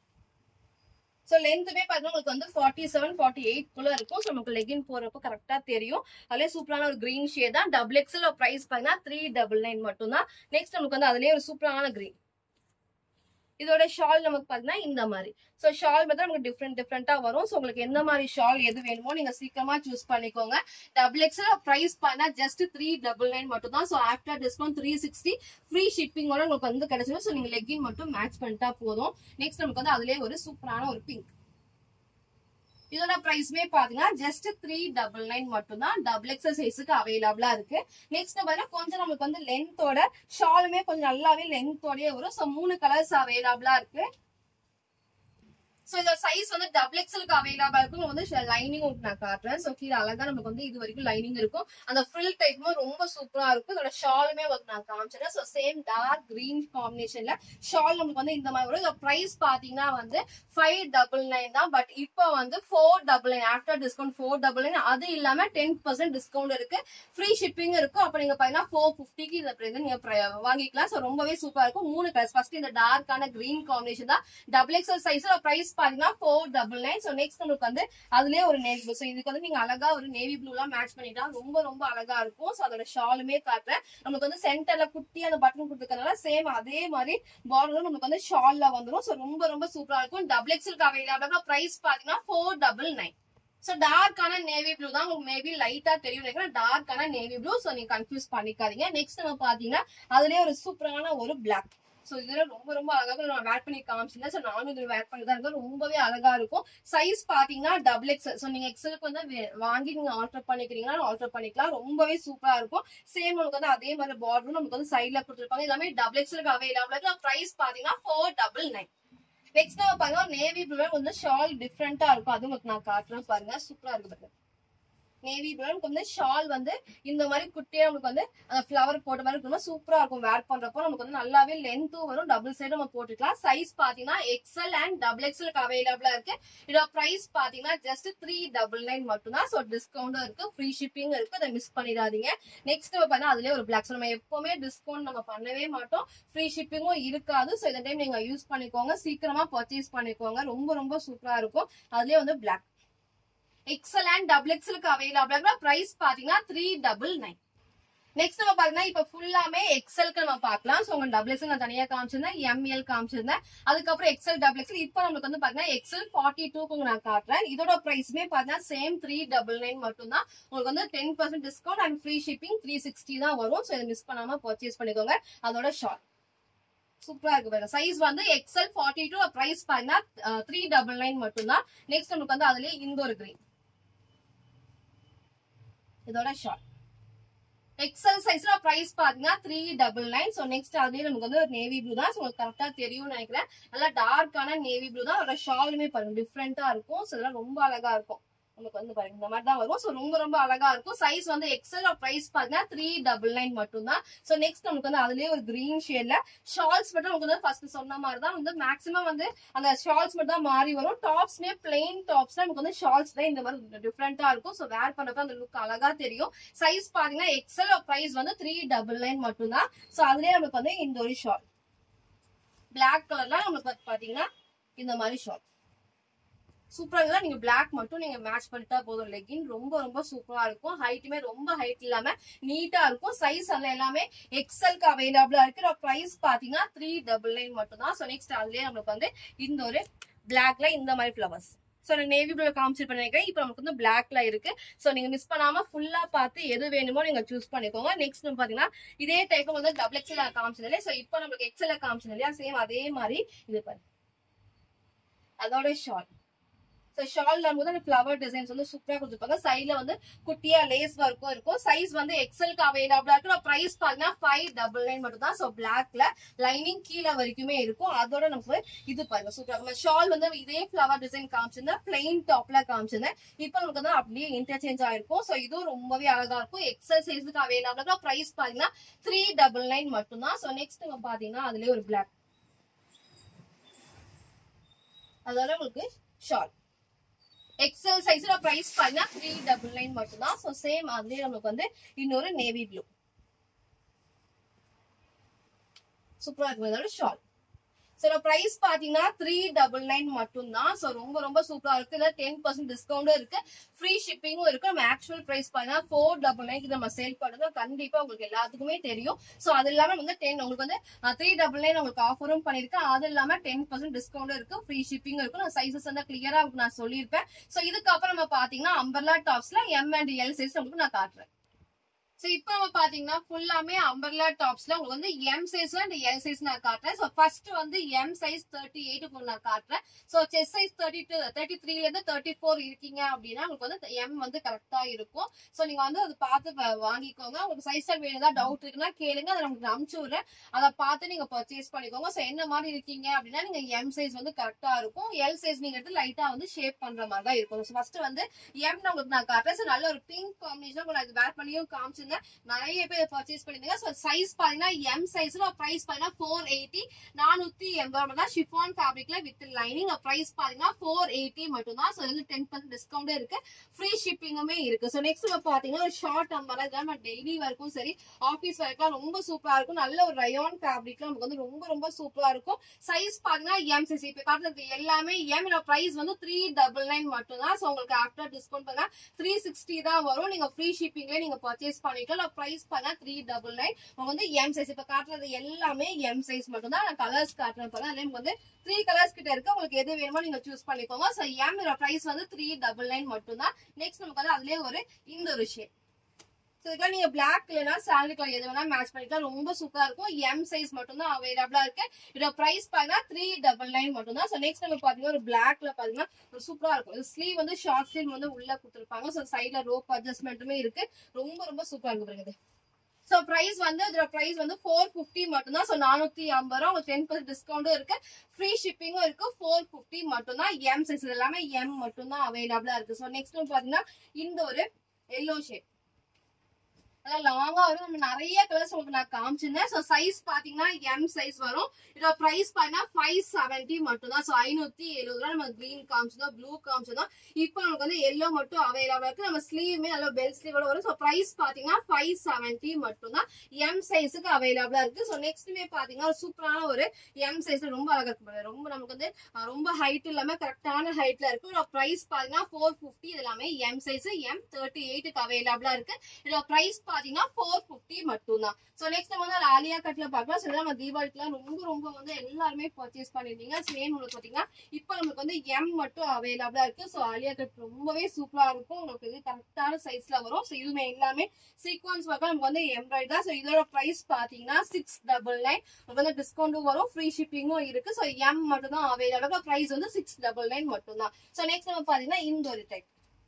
Speaker 1: சோ லென்த்துமே பாத்தீங்கன்னா உங்களுக்கு வந்து ஃபார்ட்டி செவன் ஃபார்ட்டி எயிட் குள்ள இருக்கும். சோ நமக்கு லெகின் போறப்போ கரெக்டா தெரியும். அதுலயே சூப்பரான ஒரு கிரீன் ஷேட் தான். டபுள் எக்ஸ்எல் பிரைஸ் பாத்தீங்கன்னா த்ரீ டபுள் நைன் மட்டும் தான். நெக்ஸ்ட் நமக்கு வந்து அதுலயே ஒரு சூப்பரான கிரீன். இதோட ஷால் நமக்கு பாத்தீங்கன்னா இந்த மாதிரி. சோ ஷால் பார்த்தா நமக்கு டிஃப்ரெண்ட் டிஃப்ரெண்டா வரும். சோ உங்களுக்கு எந்த மாதிரி ஷால் எது வேணுமோ நீங்க சீக்கிரமா சூஸ் பண்ணிக்கோங்க. டபுள் எக்ஸ்எல் பிரைஸ் பாத்தீங்கன்னா ஜஸ்ட் த்ரீ டபுள் நைன் மட்டும் தான். So after discount three sixty free ஷிப்பிங்கோட உங்களுக்கு வந்து கிடைச்சிடும். சோ நீங்க லெகின் மட்டும் மேட்ச் பண்ணிட்டா போதும். நெக்ஸ்ட் நமக்கு வந்து அதுலயே ஒரு சூப்பரான ஒரு பிங்க். இதோட பிரைஸ்மே பாத்தீங்கன்னா ஜஸ்ட் த்ரீ டபுள் நைன் மட்டும் தான். டபுள் எக்ஸ்எல் சைஸுக்கு அவைலபிளா இருக்கு. நெக்ஸ்ட் பாத்தீங்கன்னா கொஞ்சம் நமக்கு வந்து லென்த்தோட ஷாலுமே கொஞ்சம் நல்லாவே லென்த்தோடய வரும். சோ மூணு கலர்ஸ் அவைலபிளா இருக்கு. சோ இந்த சைஸ் வந்து டபுள் எக்ஸ்எல்க்கு அவைலபிளா இருக்கும். வந்து லைனிங் நான் காட்டுறேன். சோ கீழே அழகா நமக்கு வந்து இது வரைக்கும் லைனிங் இருக்கும். அந்த ஃப்ரில் டைப்பும் ரொம்ப சூப்பரா இருக்கும். இதோட ஷாலுமே வந்து நான் காமிச்சிடறேன். சோ சேம் டார்க் கிரீன் காம்பினேஷன்ல ஷால் நமக்கு வந்து இந்த மாதிரி வரும். இதோட பிரைஸ் பாத்தீங்கன்னா வந்து ஃபைவ் டபுள் நைன் தான். பட் இப்போ வந்து four double nine after discount four double nine. அது இல்லாம டென் பர்சன்ட் டிஸ்கவுண்ட் இருக்கு, ஃப்ரீ ஷிப்பிங் இருக்கும். அப்ப நீங்க பாத்தீங்கன்னா ஃபோர் பிப்டிக்கு இதை நீங்க வாங்கிக்கலாம். சோ ரொம்பவே சூப்பரா இருக்கும். மூணு கலர்ஸ். ஃபர்ஸ்ட் இந்த டார்க்கான கிரீன் காம்பினேஷன் தான். டபுள் எக்ஸ்எல் சைஸ் பிரைஸ் பாத்தீங்கன்னா four double nine. So next உங்களுக்கு வந்து அதுலயே ஒரு நேவி ப்ளூ. சோ இதுக்கு வந்து நீங்க அழகா ஒரு நேவி ப்ளூ எல்லாம் மேட்ச் பண்ணிட்டா ரொம்ப ரொம்ப அழகா இருக்கும். சோ அதோட ஷாலுமே காட்டுறேன். நமக்கு வந்து சென்டர்ல குட்டி அந்த பட்டன் கொடுத்துக்கறதுனால சேம் அதே மாதிரி பார்டரும் நமக்கு வந்து ஷால்ல வந்துடும். சோ ரொம்ப ரொம்ப சூப்பரா இருக்கும். டபுள் எக்ஸ்எல் அவைலபிளா. பிரைஸ் பாத்தீங்கன்னா ஃபோர் டபுள் நைன். சோ டார்க்கான நேவி ப்ளூ தான். உங்களுக்கு மேபி லைட்டா தெரியும் நினைக்கிறேன். டார்க்கான நேவி ப்ளூ. சோ நீங்க கன்ஃபியூஸ் பண்ணிக்காதீங்க. நெக்ஸ்ட் நம்ம பாத்தீங்கன்னா அதுலயே ஒரு சூப்பரான ஒரு பிளாக். சோ இதுல ரொம்ப ரொம்ப அழகா நான் வேர் பண்ணி காமிச்சிருந்தேன். சோ நானும் இதுல வேர் பண்ணி தான் இருக்கேன். ரொம்பவே அழகா இருக்கும். சைஸ் பாத்தீங்கன்னா டபுள் எக்ஸ்எல். சோ நீங்க எக்ஸ்எலுக்கு வந்து வாங்கி நீங்க ஆல்டர் பண்ணிக்கிறீங்கன்னா ஆல்டர் பண்ணிக்கலாம். ரொம்பவே சூப்பரா இருக்கும். சேம் நமக்கு வந்து அதே மாதிரி பார்டரும் நமக்கு வந்து சைட்ல கொடுத்துருப்பாங்க. எல்லாமே டபுள் எக்ஸ்எலுக்கு அவைலபிளா இருக்கு. பிரைஸ் பாத்தீங்கன்னா ஃபோர் டபுள் நைன். நெக்ஸ்ட் நம்ம பாருங்க நேவி ப்ளூல வந்து ஷால் டிஃப்ரெண்டா இருக்கும். அது உங்களுக்கு நான் காட்டுறேன் பாருங்க. சூப்பரா இருக்கு பாருங்க. நேவி ப்ளூ வந்து ஷால் வந்து இந்த மாதிரி குட்டியா நமக்கு வந்து ஃபிளவர் போட்ட மாதிரி இருக்கும். சூப்பரா இருக்கும் வேர் பண்றப்போ. நமக்கு வந்து நல்லாவே லென்த்தும் வரும். டபுள் சைடு நம்ம போட்டுக்கலாம். சைஸ் பாத்தீங்கன்னா எக்ஸ்எல் அண்ட் டபுள் எக்ஸ்எல் அவைலபிளா இருக்கு. இதோட பிரைஸ் பாத்தீங்கன்னா ஜஸ்ட் த்ரீ டபுள் நைன் மட்டும் தான். சோ டிஸ்கவுண்டும் இருக்கு, ஃப்ரீ ஷிப்பிங் இருக்கு. அதை மிஸ் பண்ணிடாதீங்க. நெக்ஸ்ட் பாத்தீங்கன்னா அதுலயே ஒரு பிளாக். நம்ம எப்பவுமே டிஸ்கவுண்ட் நம்ம பண்ணவே மாட்டோம், ஃப்ரீ ஷிப்பிங்கும் இருக்காது. சோ இந்த டைம் நீங்க யூஸ் பண்ணிக்கோங்க, சீக்கிரமா பர்ச்சேஸ் பண்ணிக்கோங்க. ரொம்ப ரொம்ப சூப்பரா இருக்கும். அதுலயே வந்து பிளாக் எக்ஸ்எல் அண்ட் டபுள் எக்ஸ்எலுக்கு அவைலபிளா. பிரைஸ் பாத்தீங்கன்னா த்ரீ டபுள் நைன். நெக்ஸ்ட் நம்ம பாத்தீங்கன்னா இப்ப ஃபுல்லாமே எக்ஸ்எல்க்கு நம்ம பாக்கலாம். சோ உங்க டபுள் எக்ஸ்எல் நான் தனியா காமிச்சிருந்தேன், எம்எல் காமிச்சிருந்தேன். அதுக்கப்புறம் எக்ஸ்எல் டபுள் எக்ஸ்எல். இப்போ நமக்கு வந்து பாத்தீங்கன்னா எக்ஸ்எல் ஃபார்ட்டி டூக்கு நான் காட்டுறேன். இதோட பிரைஸ்மே பாத்தீங்கன்னா சேம் த்ரீ டபுள் நைன் மட்டும் தான். உங்களுக்கு வந்து ten percent discount and free shipping three sixty தான் வரும். சோ இதை மிஸ் பண்ணாம பர்ச்சேஸ் பண்ணிக்கோங்க. அதோட ஷார்ட் சூப்பரா இருக்கு பாருங்க. சைஸ் வந்து எக்ஸ்எல் ஃபார்ட்டி டூ. பிரைஸ் பாத்தீங்கன்னா த்ரீ டபுள் நைன் மட்டும் தான். நெக்ஸ்ட் நமக்கு வந்து அதுலயே இந்த ஒரு கிரீன். இதோட ஷார்ட் எக்ஸ்எல் சைஸ்ல பிரைஸ் பாத்தீங்கன்னா three double nine. So next அதுலயே நமக்கு வந்து ஒரு நேவி ப்ளூ தான். உங்களுக்கு கரெக்டா தெரியும் நினைக்கிறேன். நல்லா டார்க்கான நேவி ப்ளூ தான். அதோட ஷாலுமே பாருங்க டிஃப்ரெண்டா இருக்கும். சோ இதெல்லாம் ரொம்ப அழகா இருக்கும். நமக்கு வந்து பாருங்க இந்த மாதிரி தான் வரும். சோ ரொம்ப ரொம்ப அழகா இருக்கும். சைஸ் வந்து எக்ஸல். பிரைஸ் பாத்தீங்கன்னா த்ரீ டபுள் நைன் மட்டும் தான். சோ நெக்ஸ்ட் நமக்கு வந்து அதுலயே ஒரு கிரீன் ஷேட்ல ஷால்ஸ் மட்டும் நமக்கு வந்து ஃபர்ஸ்ட் சொன்ன மாதிரி தான் வந்து மேக்ஸிமம் வந்து அந்த ஷால்ஸ் மட்டும் தான் மாறி வரும். டாப்ஸ்மே பிளெயின் டாப்ஸ் நமக்கு வந்து ஷால்ஸ் தான் இந்த மாதிரி டிஃப்ரெண்டா இருக்கும். சோ வேர் பண்றப்ப அந்த லுக் அழகா தெரியும். சைஸ் பாத்தீங்கன்னா எக்ஸல். பிரைஸ் வந்து த்ரீ டபுள் நைன் மட்டும் தான். சோ அதுலயே நமக்கு வந்து இந்த ஒரு ஷால் பிளாக் கலர்ல நமக்கு பாத்தீங்கன்னா இந்த மாதிரி ஷால் சூப்பரா இருந்தா நீங்க பிளாக் மட்டும் நீங்க மேட்ச் பண்ணிட்டா போதும். லெகின் ரொம்ப ரொம்ப சூப்பரா இருக்கும். ஹைட்டுமே ரொம்ப ஹைட் இல்லாம நீட்டா இருக்கும். சைஸ் அல்ல எல்லாமே எக்ஸல்க்கு அவைலபிளா இருக்கு. பிரைஸ் பாத்தீங்கன்னா த்ரீ டபுள் நைன் மட்டும் தான். சோ நெக்ஸ்ட் அதுலயே நமக்கு வந்து இந்த ஒரு பிளாக்ல இந்த மாதிரி ஃபிளவர்ஸ். சோ நேவி ப்ளூ காமிச்சிட்டு நினைக்கிறேன். இப்போ நமக்கு வந்து பிளாக்ல இருக்கு. சோ நீங்க மிஸ் பண்ணாம ஃபுல்லா பார்த்து எது வேணுமோ நீங்க சூஸ் பண்ணிக்கோங்க. நெக்ஸ்ட் பாத்தீங்கன்னா இதே டைப் வந்து டபுள் எக்ஸ்எல் காமிச்சது இல்லையா. சோ இப்போ நமக்கு எக்ஸ்எல் காமிச்சது இல்லையா, சேம் அதே மாதிரி இது பாருங்க அதோட ஷால். சோ ஷால்ல வந்து ஃபிளவர் டிசைன்ஸ் வந்து சூப்பரா கொடுத்துருப்பாங்க. சைட்ல வந்து குட்டியா லேஸ் ஒர்க்கும் இருக்கும். சைஸ் வந்து எக்ஸல்க்கு அவைலபிளா இருக்கு. பிரைஸ் பாத்தீங்கன்னா ஃபைவ் டபுள் நைன் மட்டும் தான். சோ பிளாக்ல லைனிங் கீழே வரைக்குமே இருக்கும். அதோட நமக்கு இது பாருங்க சூப்பரா ஷால் வந்து இதே ஃபிளவர் டிசைன் காமிச்சிருந்தா பிளெயின் டாப்ல காமிச்சிருந்தேன். இப்போ நமக்கு வந்து அப்படியே இன்டர்சேஞ்ச் ஆயிருக்கும். சோ இதுவும் ரொம்பவே அழகா இருக்கும். எக்ஸல் சைஸுக்கு அவைலபிளா. பிரைஸ் பாத்தீங்கன்னா த்ரீ டபுள் நைன் மட்டும் தான். சோ நெக்ஸ்ட் பாத்தீங்கன்னா அதுலயே ஒரு பிளாக் அதோட உங்களுக்கு ஷால் எக்ஸல் சைஸ்ல பிரைஸ் பாத்தீங்கன்னா த்ரீ டபுள் நைன் மட்டும் தான். சோ சேம் அதுலயே நமக்கு வந்து இன்னொரு நேவி ப்ளூ சூப்பரா இருக்கும். இதோட ஷால். சோ பிரைஸ் பாத்தீங்கன்னா த்ரீ டபுள் நைன் மட்டும் தான். சோ ரொம்ப ரொம்ப சூப்பரா இருக்கு. இதுல டென் பர்சன்ட் டிஸ்கவுண்டும் இருக்கு. ஃப்ரீ ஷிப்பிங்கும் இருக்கு. நம்ம ஆக்சுவல் பிரைஸ் பாத்தீங்கன்னா ஃபோர் டபுள் நைன் நம்ம சேல் பண்றது கண்டிப்பா உங்களுக்கு எல்லாத்துக்குமே தெரியும். சோ அது இல்லாம வந்து டென் உங்களுக்கு வந்து த்ரீ டபுள் நைன் உங்களுக்கு ஆஃபரும் பண்ணிருக்கேன். அது இல்லாம டென் பர்சன்ட் டிஸ்கவுண்டும் இருக்கு. ஃப்ரீ ஷிப்பிங் இருக்கும். நான் சைசஸ் வந்து கிளியரா நான் சொல்லியிருப்பேன். சோ இதுக்கப்புறம் நம்ம பாத்தீங்கன்னா அம்பர்லா டாப்ஸ்ல எம் அண்ட் எல் சைஸ் உங்களுக்கு நான் காட்டுறேன். சோ இப்போ நம்ம பாத்தீங்கன்னா ஃபுல்லாமே அம்பர்லா டாப்ஸ்ல உங்களுக்கு வந்து M size and L size நான் காட்டுறேன். சோ ஃபர்ஸ்ட் வந்து எம் சைஸ் தேர்ட்டி எயிட் நான் காட்டுறேன். So chest size thirty two thirty த்ரீல இருந்து தேர்ட்டி ஃபோர் இருக்கீங்க அப்படின்னா உங்களுக்கு வந்து எம் வந்து கரெக்டா இருக்கும். சோ நீங்க வந்து அதை பார்த்து வாங்கிக்கோங்க. உங்களுக்கு சைஸ் வேணுதா டவுட் இருக்குன்னா கேளுங்க, அதை நமக்கு அனுப்பிச்சு விடுறேன். அதை பார்த்து நீங்க பர்ச்சேஸ் பண்ணிக்கோங்க. சோ என்ன மாதிரி இருக்கீங்க அப்படின்னா நீங்க எம் சைஸ் வந்து கரெக்டா இருக்கும். எல் சைஸ் நீங்க எடுத்து லைட்டா வந்து ஷேப் பண்ற மாதிரி தான் இருக்கும். ஃபர்ஸ்ட் வந்து எம் உங்களுக்கு நான் காட்டுறேன். சோ நல்ல ஒரு பிங்க் காம்பினேஷன் நான் இது வேர் பண்ணியும் காமிச்சிருந்தேன். நிறைய பேர் பர்ச்சேஸ் பண்ணிருந்தீங்க. சோ சைஸ் பாத்தீங்கன்னா எம் சைஸ்ல பிரைஸ் பாத்தீங்கன்னா ஃபோர் எயிட்டி நானூத்தி எண்பது தான். ஷிஃபான் ஃபேப்ரிக்ல வித் லைனிங். பிரைஸ் பாத்தீங்கன்னா ஃபோர் எயிட்டி மட்டும் தான். சோ இதுல டென் பர்சன்ட் டிஸ்கவுண்ட் இருக்கு. ஃப்ரீ ஷிப்பிங்குமே இருக்கு. சோ நெக்ஸ்ட் பாத்தீங்கன்னா ஒரு ஷார்ட் அம்பரா இதெல்லாம் டெய்லி வரைக்கும் சரி ஆபீஸ் வரைக்கும் ரொம்ப சூப்பரா இருக்கும். நல்ல ஒரு ரயான் ஃபேப்ரிக்ல நமக்கு வந்து ரொம்ப ரொம்ப சூப்பரா இருக்கும். சைஸ் பாத்தீங்கன்னா எம் சைஸ். இப்ப காட்டுறது எல்லாமே எம். பிரைஸ் வந்து த்ரீ டபுள் நைன் மட்டும் தான். சோ உங்களுக்கு ஆஃப்டர் டிஸ்கவுண்ட் பண்ணா த்ரீ சிக்ஸ்டி தான் வரும். நீங்க ஃப்ரீ ஷிப்பிங்ல நீங்க பர்ச்சேஸ் பண்ணிக்கலாம். பிரைஸ் பண்ணா த்ரீ டபுள் நைன். வந்து எம் சைஸ். இப்ப காட்டுறது எல்லாமே எம் சைஸ் மட்டும் தான். நான் கலர்ஸ் காட்டுறேன். பாருங்க வந்து த்ரீ கலர்ஸ் கிட்ட இருக்கு. உங்களுக்கு எது வேணுமோ நீங்க சூஸ் பண்ணிக்கோங்க. சோ எம் பிரைஸ் வந்து த்ரீ டபுள் நைன் மட்டும் தான். நெக்ஸ்ட் நமக்கு வந்து அதுலயே ஒரு இந்த ஒரு ஷேட். நீங்க பிளாக் இல்லைன்னா சாலரி கலர் எது வேணா மேட்ச் பண்ணிக்கலாம். ரொம்ப சூப்பரா இருக்கும். எம் சைஸ் மட்டும் தான் அவைலபிளா இருக்கு. இதோட பிரைஸ் பாத்தீங்கன்னா த்ரீ டபுள் நைன் மட்டும் தான். சோ நெக்ஸ்ட் நம்ம பாத்தீங்கன்னா ஒரு பிளாக்ல பாத்தீங்கன்னா ஒரு சூப்பரா இருக்கும். ஸ்லீவ் வந்து ஷார்ட் ஸ்லீவ் வந்து உள்ள கொடுத்துருப்பாங்க. சோ சைட்ல ரோப் அட்ஜஸ்ட்மெண்ட்டுமே இருக்கு. ரொம்ப ரொம்ப சூப்பரா இருக்கு பாருங்க. சோ பிரைஸ் வந்து இதோட பிரைஸ் வந்து ஃபோர் பிப்டி மட்டும் தான். சோ நானூத்தி ஐம்பது ரூபா. உங்களுக்கு டென் பர்சன்ட் டிஸ்கவுண்டும் இருக்கு. ஃப்ரீ ஷிப்பிங்கும் இருக்கு. ஃபோர் பிப்டி மட்டும் தான். எம் சைஸ் எல்லாமே எம் மட்டும் தான் அவைலபிளா இருக்கு. சோ நெக்ஸ்ட் பாத்தீங்கன்னா இந்த ஒரு எல்லோ ஷேட் லாங்கா வரும். நம்ம நிறைய கலர்ஸ் உங்களுக்கு நான் காமிச்சிருந்தேன். சோ சைஸ் பாத்தீங்கன்னா எம் சைஸ் வரும். இதோட பிரைஸ் பாத்தீங்கன்னா ஃபைவ் செவன்டி மட்டும் தான். சோ ஐநூத்தி எழுபது ரூபா. நம்ம கிரீன் காமிச்சதோ ப்ளூ காமிச்சதோ இப்போ நமக்கு வந்து எல்லோ மட்டும் அவைலபிளா இருக்கு. நம்ம ஸ்லீவுமே நல்ல பெல் ஸ்லீவோட வரும். சோ பிரைஸ் பாத்தீங்கன்னா ஃபைவ் செவன்டி மட்டும் தான். எம் சைஸுக்கு அவைலபிளா இருக்கு. சோ நெக்ஸ்ட்மே பாத்தீங்கன்னா சூப்பரான ஒரு எம் சைஸ் ரொம்ப அழகா இருக்கு. ரொம்ப நமக்கு வந்து ரொம்ப ஹைட் இல்லாம கரெக்டான ஹைட்ல இருக்கு. பிரைஸ் பாத்தீங்கன்னா ஃபோர் பிப்டி. இது எல்லாமே எம் சைஸ். எம் தேர்ட்டி எயிட்டுக்கு அவைலபிளா இருக்கு. இதோட பிரைஸ் பாத்தீங்கன்னா ஃபோர் பிப்டி மட்டும் தான். சோ நெக்ஸ்ட் நம்ம வந்து ஆலியா கட்ல பார்க்கலாம். சோ நம்ம தீபாவளிக்குலாம் ரொம்ப ரொம்ப வந்து எல்லாருமே பர்ச்சேஸ் பண்ணிருந்தீங்க. சேம் உங்களுக்கு பாத்தீங்கன்னா இப்போ நமக்கு வந்து எம் மட்டும் அவைலபிளா இருக்கு. சோ ஆலியா கட் ரொம்பவே சூப்பரா இருக்கும். உங்களுக்கு இது கரெக்டான சைஸ்ல வரும். சோ இதுமே எல்லாமே சீக்வன்ஸ் ஒர்க் நமக்கு வந்து எம்ப்ராய்டரி தான். சோ இதோட பிரைஸ் பாத்தீங்கன்னா சிக்ஸ் டபுள் நைன். உங்களுக்கு வந்து டிஸ்கவுண்டும் வரும். ஃப்ரீ ஷிப்பிங்கும் இருக்கு. சோ எம் மட்டும் தான் அவைலபிளா. பிரைஸ் வந்து சிக்ஸ் டபுள் நைன் மட்டும் தான். சோ நெக்ஸ்ட் நம்ம பாத்தீங்கன்னா இந்த ஒரு டைப்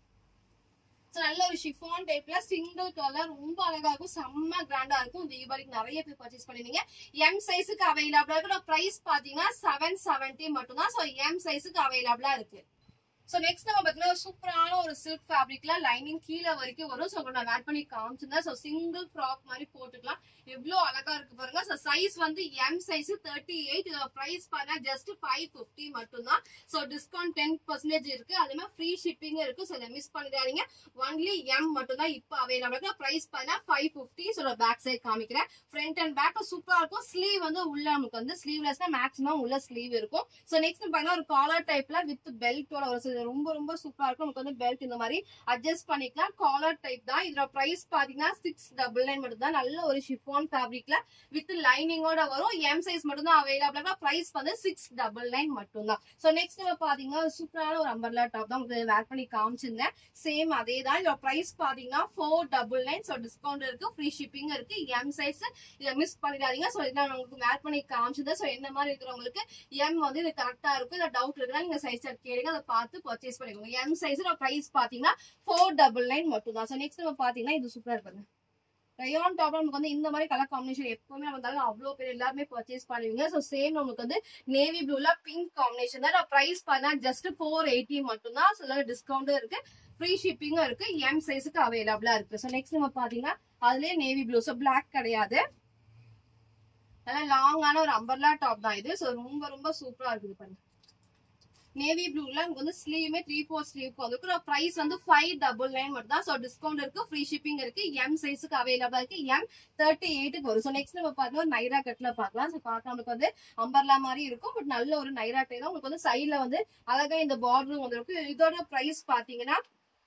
Speaker 1: நல்ல ஒரு ஷிஃபான் டைப்ல சிங்கிள் கலர் ரொம்ப அழகா இருக்கும். செம்ம கிராண்டா இருக்கும். தீபாவளிக்கு நிறைய பேர் பர்ச்சேஸ் பண்ணிருந்தீங்க. எம் சைஸுக்கு அவைலபிளா இருக்கு. பிரைஸ் பாத்தீங்கன்னா செவன் செவன்டி மட்டும் தான். சோ எம் சைஸுக்கு அவைலபிளா இருக்கு. So next நம்ம பாத்தீங்கன்னா சூப்பரான ஒரு silk fabricல லைனிங் கீழ வரைக்கும் வரும். சோ நான் ஆட் பண்ணி காமிச்சிருந்தேன். சோ சிங்கிள் ஃப்ராக் மாதிரி போட்டுக்கலாம். எவ்வளவு அழகா இருக்கு பாருங்க. சோ சைஸ் வந்து M சைஸ் thirty-eight. இதோட பிரைஸ் பாத்தா ஜஸ்ட் five fifty மட்டும் தான். சோ டிஸ்கவுண்ட் ten percent இருக்கு. அதே மாதிரி ஃப்ரீ ஷிப்பிங் இருக்கு. சோ இத மிஸ் பண்ணிடாதீங்க. ஒன்லி M மட்டும் தான் இப்போ அவேலபிள் இருக்கு. பிரைஸ் பாத்தா five fifty. So back side காமிக்கிறேன். ஃப்ரண்ட் அண்ட் பேக் சூப்பரா இருக்கும். ஸ்லீவ் வந்து உள்ள நமக்கு வந்து ஸ்லீவ்லெஸ்னா மேக்ஸிமம் உள்ள ஸ்லீவ் இருக்கும். சோ நெக்ஸ்ட் பாத்தீங்கன்னா ஒரு காலர் டைப்ல வித் பெல்ட்டோட ஒரு ரொம்ப ரொம்ப சூப்பரா இருக்கும். நமக்கு வந்து பெல்ட் இந்த மாதிரி அட்ஜஸ்ட் பண்ணிக்கலாம். காலர் டைப் தான். இதோட பிரைஸ் பாத்தீங்கன்னா six ninety-nine மட்டும் தான். நல்ல ஒரு ஷிஃபான் ஃபேப்ரிக்ல வித் லைனிங்கோட வரும். M சைஸ் மட்டும் தான் அவேலபிள் இருக்கு. பிரைஸ் வந்து six ninety-nine மட்டும் தான். சோ நெக்ஸ்ட் பாத்தீங்கன்னா சூப்பரான ஒரு அம்பர்லா டாப் தான் உங்களுக்கு வேர் பண்ணி காமிச்சிருந்தேன். சேம் அதே தான். இதோட பிரைஸ் பாத்தீங்கன்னா four ninety-nine. சோ டிஸ்கவுண்ட் இருக்கு. ஃப்ரீ ஷிப்பிங் இருக்கு. M சைஸ் இத மிஸ் பண்ணிடாதீங்க. சோ இத நான் உங்களுக்கு வேர் பண்ணி காமிச்சிருந்தேன். சோ என்ன மாதிரி இருக்கிறவங்களுக்கு M வந்து இது கரெக்டா இருக்கும். இந்த டவுட் இருக்குன்னா நீங்க சைஸ் சார்ட் கேளுங்க. அதை பார்த்து பர்ச்சேஸ் பண்ணிக்கோங்க. M சைஸ் பிரைஸ் பாத்தீங்கன்னா four ninety-nine மட்டும் தான். சோ நெக்ஸ்ட் நம்ம பாத்தீங்கன்னா இது சூப்பரா இருக்கு. ரயான் டாப்ல நமக்கு வந்து இந்த மாதிரி கலர் காம்பினேஷன் எப்பவுமே வந்தாலும் அவ்வளோ பேர் எல்லாருமே பர்ச்சேஸ் பண்ணுவீங்க. ஸோ சேம் நமக்கு வந்து நேவி ப்ளூல பிங்க் காம்பினேஷன் தான். பிரைஸ் பண்ணா ஜஸ்ட் ஃபோர் எயிட்டி மட்டும் தான். ஸோ டிஸ்கவுண்டும் இருக்கு. ஃப்ரீ ஷிப்பிங்கும் இருக்கு. M சைஸுக்கு அவைலபிளா இருக்கு. ஸோ நெக்ஸ்ட் நம்ம பாத்தீங்கன்னா அதுலயே நேவி ப்ளூ. ஸோ பிளாக் கிடையாது. அதெல்லாம் லாங்கான ஒரு அம்பர்லா டாப் தான் இது. ஸோ ரொம்ப ரொம்ப சூப்பரா இருக்குது பாருங்க. நேவி ப்ளூல உங்களுக்கு வந்து ஸ்லீவுமே த்ரீ ஃபோர் ஸ்லீவ் வந்து பிரைஸ் வந்து five ninety-nine மட்டும் தான். சோ டிஸ்கவுண்ட் இருக்கு. ஃப்ரீ ஷிப்பிங் இருக்கு. M சைஸுக்கு அவைலபிளா இருக்கு. M thirty-eight க்கு வரும். சோ நெக்ஸ்ட் நம்ம பாத்தீங்கன்னா நைரா கட்ல பார்க்கலாம். சோ பார்க்க நமக்கு வந்து அம்பர்லா மாதிரி இருக்கும். பட் நல்ல ஒரு நைரா டை தான். உங்களுக்கு வந்து சைடுல வந்து அழகா இந்த பார்டரும் வந்து இருக்கு. இதோட பிரைஸ் பாத்தீங்கன்னா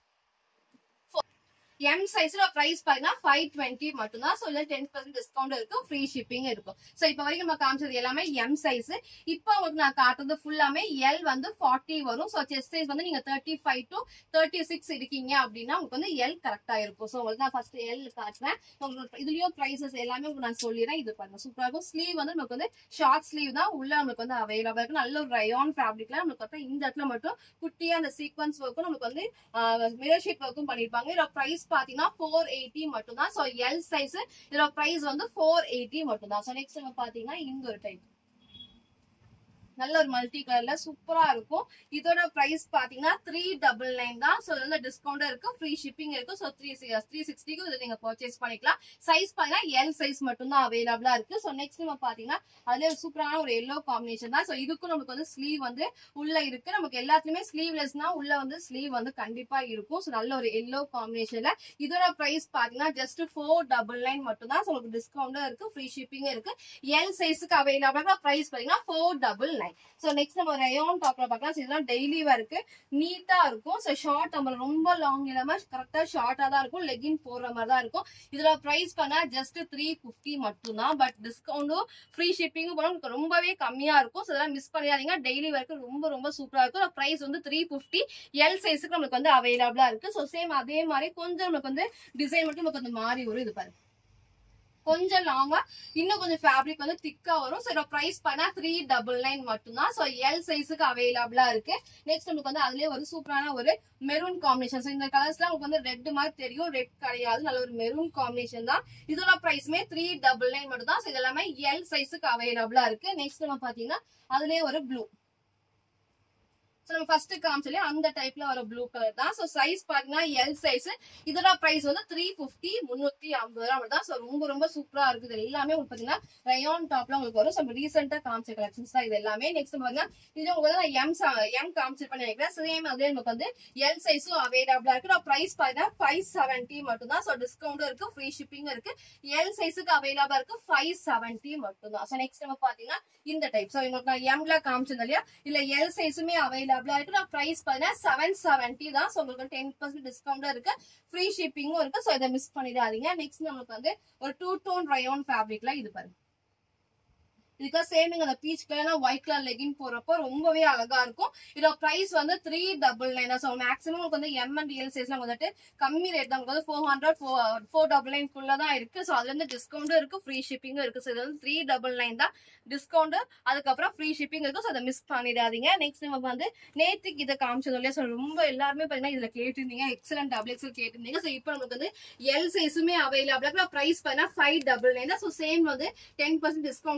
Speaker 1: M சைஸ்ல பிரைஸ் பாத்தீங்கன்னா five twenty மட்டும் தான். சோ இதுல ten percent டிஸ்கவுண்ட் இருக்கு. ஃப்ரீ ஷிப்பிங் இருக்கும். சோ இப்போ வரைக்கும் நம்ம காமிச்சது எல்லாமே M சைஸ். இப்போ உங்களுக்கு நான் காட்டுறது ஃபுல்லாமே L வந்து forty வரும். சோ செஸ்ட் சைஸ் வந்து நீங்க thirty-five to thirty-six இருக்கீங்க அப்படின்னா உங்களுக்கு வந்து L கரெக்டா இருக்கும். சோ உங்களுக்கு நான் ஃபர்ஸ்ட் L காட்டுறேன். உங்களுக்கு இதுலயும் பிரைசஸ் எல்லாமே உங்களுக்கு நான் சொல்லிடுறேன். இது பாருங்க சூப்பரா இருக்கும். ஸ்லீவ் வந்து நமக்கு வந்து ஷார்ட் ஸ்லீவ் தான். உள்ள நமக்கு வந்து அவைலபிளா இருக்கு. நல்ல ஒரு ரயான் ஃபேப்ரிக்ல நமக்கு வந்து இந்த இடத்துல மட்டும் குட்டியா அந்த சீக்வன்ஸ் ஒர்க்கும் நமக்கு வந்து மிரர் ஷீட் ஒர்க்கும் பண்ணிருப்பாங்க. இதோட பிரைஸ் பாத்தீங்கன்னா four eighty மட்டும் தான். சோ L சைஸ் இதோட பிரைஸ் வந்து four eighty மட்டும் தான். சோ நெக்ஸ்ட் நம்ம பாத்தீங்கன்னா இந்த ஒரு டைப் நல்ல ஒரு மல்டி கலர்ல சூப்பரா இருக்கும். இதோட பிரைஸ் பாத்தீங்கன்னா three ninety-nine தான். சோ இதுல டிஸ்கவுண்ட் இருக்கு. ஃப்ரீ ஷிப்பிங் இருக்கு. சோ three sixty க்கு இத நீங்க பர்ச்சேஸ் பண்ணிக்கலாம். சைஸ் பாத்தீங்கன்னா L சைஸ் மட்டும் தான் அவைலபிளா இருக்கு. சோ நெக்ஸ்ட் நம்ம பாத்தீங்கன்னா அதுல சூப்பரான ஒரு எல்லோ காம்பினேஷன் தான். சோ இதுக்கும் நமக்கு வந்து ஸ்லீவ் வந்து உள்ள இருக்கு. நமக்கு எல்லாத்துலயுமே ஸ்லீவ்லெஸ்னா உள்ள வந்து ஸ்லீவ் வந்து கண்டிப்பா இருக்கும். சோ நல்ல ஒரு எல்லோ காம்பினேஷன்ல இதோட பிரைஸ் பாத்தீங்கன்னா ஜஸ்ட் four ninety-nine மட்டும் தான். சோ உங்களுக்கு டிஸ்கவுண்ட் இருக்கு. ஃப்ரீ ஷிப்பிங் இருக்கு. L சைஸ்க்கு அவைலபிளா பிரைஸ் பாத்தீங்கன்னா four ninety-nine. சோ நெக்ஸ்ட் நம்ம ரயான் டாப்ல பார்க்கலாம். சோ இதெல்லாம் டெய்லி வேருக்கு நீட்டா இருக்கும். சோ ஷார்ட் நம்ம ரொம்ப லாங் இல்லாம கரெக்டா ஷார்ட்டா தான் இருக்கும். லெகின் போடுற மாதிரி தான் இருக்கும். இதுல பிரைஸ் பண்ணா ஜஸ்ட் three fifty மட்டும் தான். பட் டிஸ்கவுண்டும் ஃப்ரீ ஷிப்பிங்கும் போனா ரொம்பவே கம்மியா இருக்கும். சோ இதெல்லாம் மிஸ் பண்ணிடாதீங்க. டெய்லி வேருக்கு ரொம்ப ரொம்ப சூப்பரா இருக்கும். பிரைஸ் வந்து three fifty. L சைஸ்க்கு நமக்கு வந்து அவைலபிளா இருக்கு. சோ சேம் அதே மாதிரி கொஞ்சம் நமக்கு வந்து டிசைன் மட்டும் நமக்கு வந்து மாறி வரும். இது பாருங்க கொஞ்சம் லாங்கா இன்னும் கொஞ்சம் ஃபேப்ரிக் வந்து திக்கா வரும். சோ பிரைஸ் பண்ணா three ninety-nine மட்டும் தான். சோ L சைஸ்க்கு அவைலபிளா இருக்கு. நெக்ஸ்ட் நமக்கு வந்து அதுலயே ஒரு சூப்பரான ஒரு மெரூன் காம்பினேஷன். சோ இந்த கலர்ஸ்லாம் உங்களுக்கு வந்து ரெட் மாதிரி தெரியும். ரெட் கிடையாது. நல்ல ஒரு மெரூன் காம்பினேஷன் தான். இதோட பிரைஸ்மே three ninety-nine மட்டும் தான். சோ இது எல்லாமே L சைஸ்க்கு அவைலபிளா இருக்கு. நெக்ஸ்ட் நம்ம பாத்தீங்கன்னா அதுலயே ஒரு ப்ளூ. சோ நம்ம ஃபர்ஸ்ட் காமிச்சலே அந்த டைப்ல வர ப்ளூ கலர் தான். சோ சைஸ் பாத்தீங்கன்னா L சைஸ். இதோட பிரைஸ் வந்து three fifty முன்னூத்தி ஐம்பது ரூபாய் தான். சோ ரொம்ப ரொம்ப சூப்பரா இருக்குது. எல்லாமே உங்களுக்கு பாத்தீங்கன்னா ரயான் டாப்ல உங்களுக்கு வரும். சோ ரீசெண்டா காமிச்ச கலெக்ஷன்ஸ் தான் இது எல்லாமே. நெக்ஸ்ட் பாத்தீங்கன்னா இது உங்களுக்கு நான் M M காமிச்சிருப்பேன் நினைக்கிறேன். சேம் அதே நமக்கு வந்து L சைஸும் அவைலபிளா இருக்கு. பிரைஸ் பாத்தீங்கன்னா five seventy மட்டும் தான். சோ டிஸ்கவுண்டும் இருக்கு. ஃப்ரீ ஷிப்பிங் இருக்கு. L சைஸுக்கு அவைலபிளா இருக்கு. five seventy மட்டும் தான். சோ நெக்ஸ்ட் நம்ம பாத்தீங்கன்னா இந்த டைப். சோ உங்களுக்கு நான் M ல காமிச்சது இல்லையா, இல்ல L சைஸுமே அவைலபிளா இருக்கு. பிரைஸ் பாத்தீங்கன்னா seven seventy தான். சோ உங்களுக்கு ten percent டிஸ்கவுண்ட் இருக்கு. ஃப்ரீ ஷிப்பிங்கும் இருக்கு. சோ இதை மிஸ் பண்ணிடாதீங்க. நெக்ஸ்ட் நமக்கு வந்து ஒரு டூ டோன் ரயான் ஃபேப்ரிக்ல இது பாருங்க. இதுக்கு சேம் அந்த peach colour white colour legging போறப்போ ரொம்பவே அழகா இருக்கும். இதோட பிரைஸ் வந்து three ninety-nine. சோ மேக்ஸிமம் உங்களுக்கு வந்து M and L சைஸ்ல வந்துட்டு கம்மி ரேட் தான். உங்களுக்கு four hundred four ninety-nine குள்ள தான் இருக்கு. சோ அதுல இருந்து டிஸ்கவுண்டும் இருக்கு. ஃப்ரீ ஷிப்பிங்கும் இருக்கு. சோ இது வந்து three ninety-nine தான் டிஸ்கவுண்ட். அதுக்கப்புறம் ஃப்ரீ ஷிப்பிங் இருக்கு. சோ அதை மிஸ் பண்ணிடாதீங்க. நெக்ஸ்ட் நம்ம வந்து நேத்துக்கு இதை காமிச்சது இல்லையா, சோ ரொம்ப எல்லாருமே பாத்தீங்கன்னா இதுல கேட்டிருந்தீங்க. எக்ஸலன்ட் டபுள் எக்ஸல் கேட்டிருந்தீங்க. சோ இப்போ நமக்கு வந்து L சைஸுமே அவைலபிளா. பிரைஸ் பாத்தீங்கன்னா five ninety-nine தான். சோ சேம் வந்து ten percent டிஸ்கவுண்ட் இருக்கு.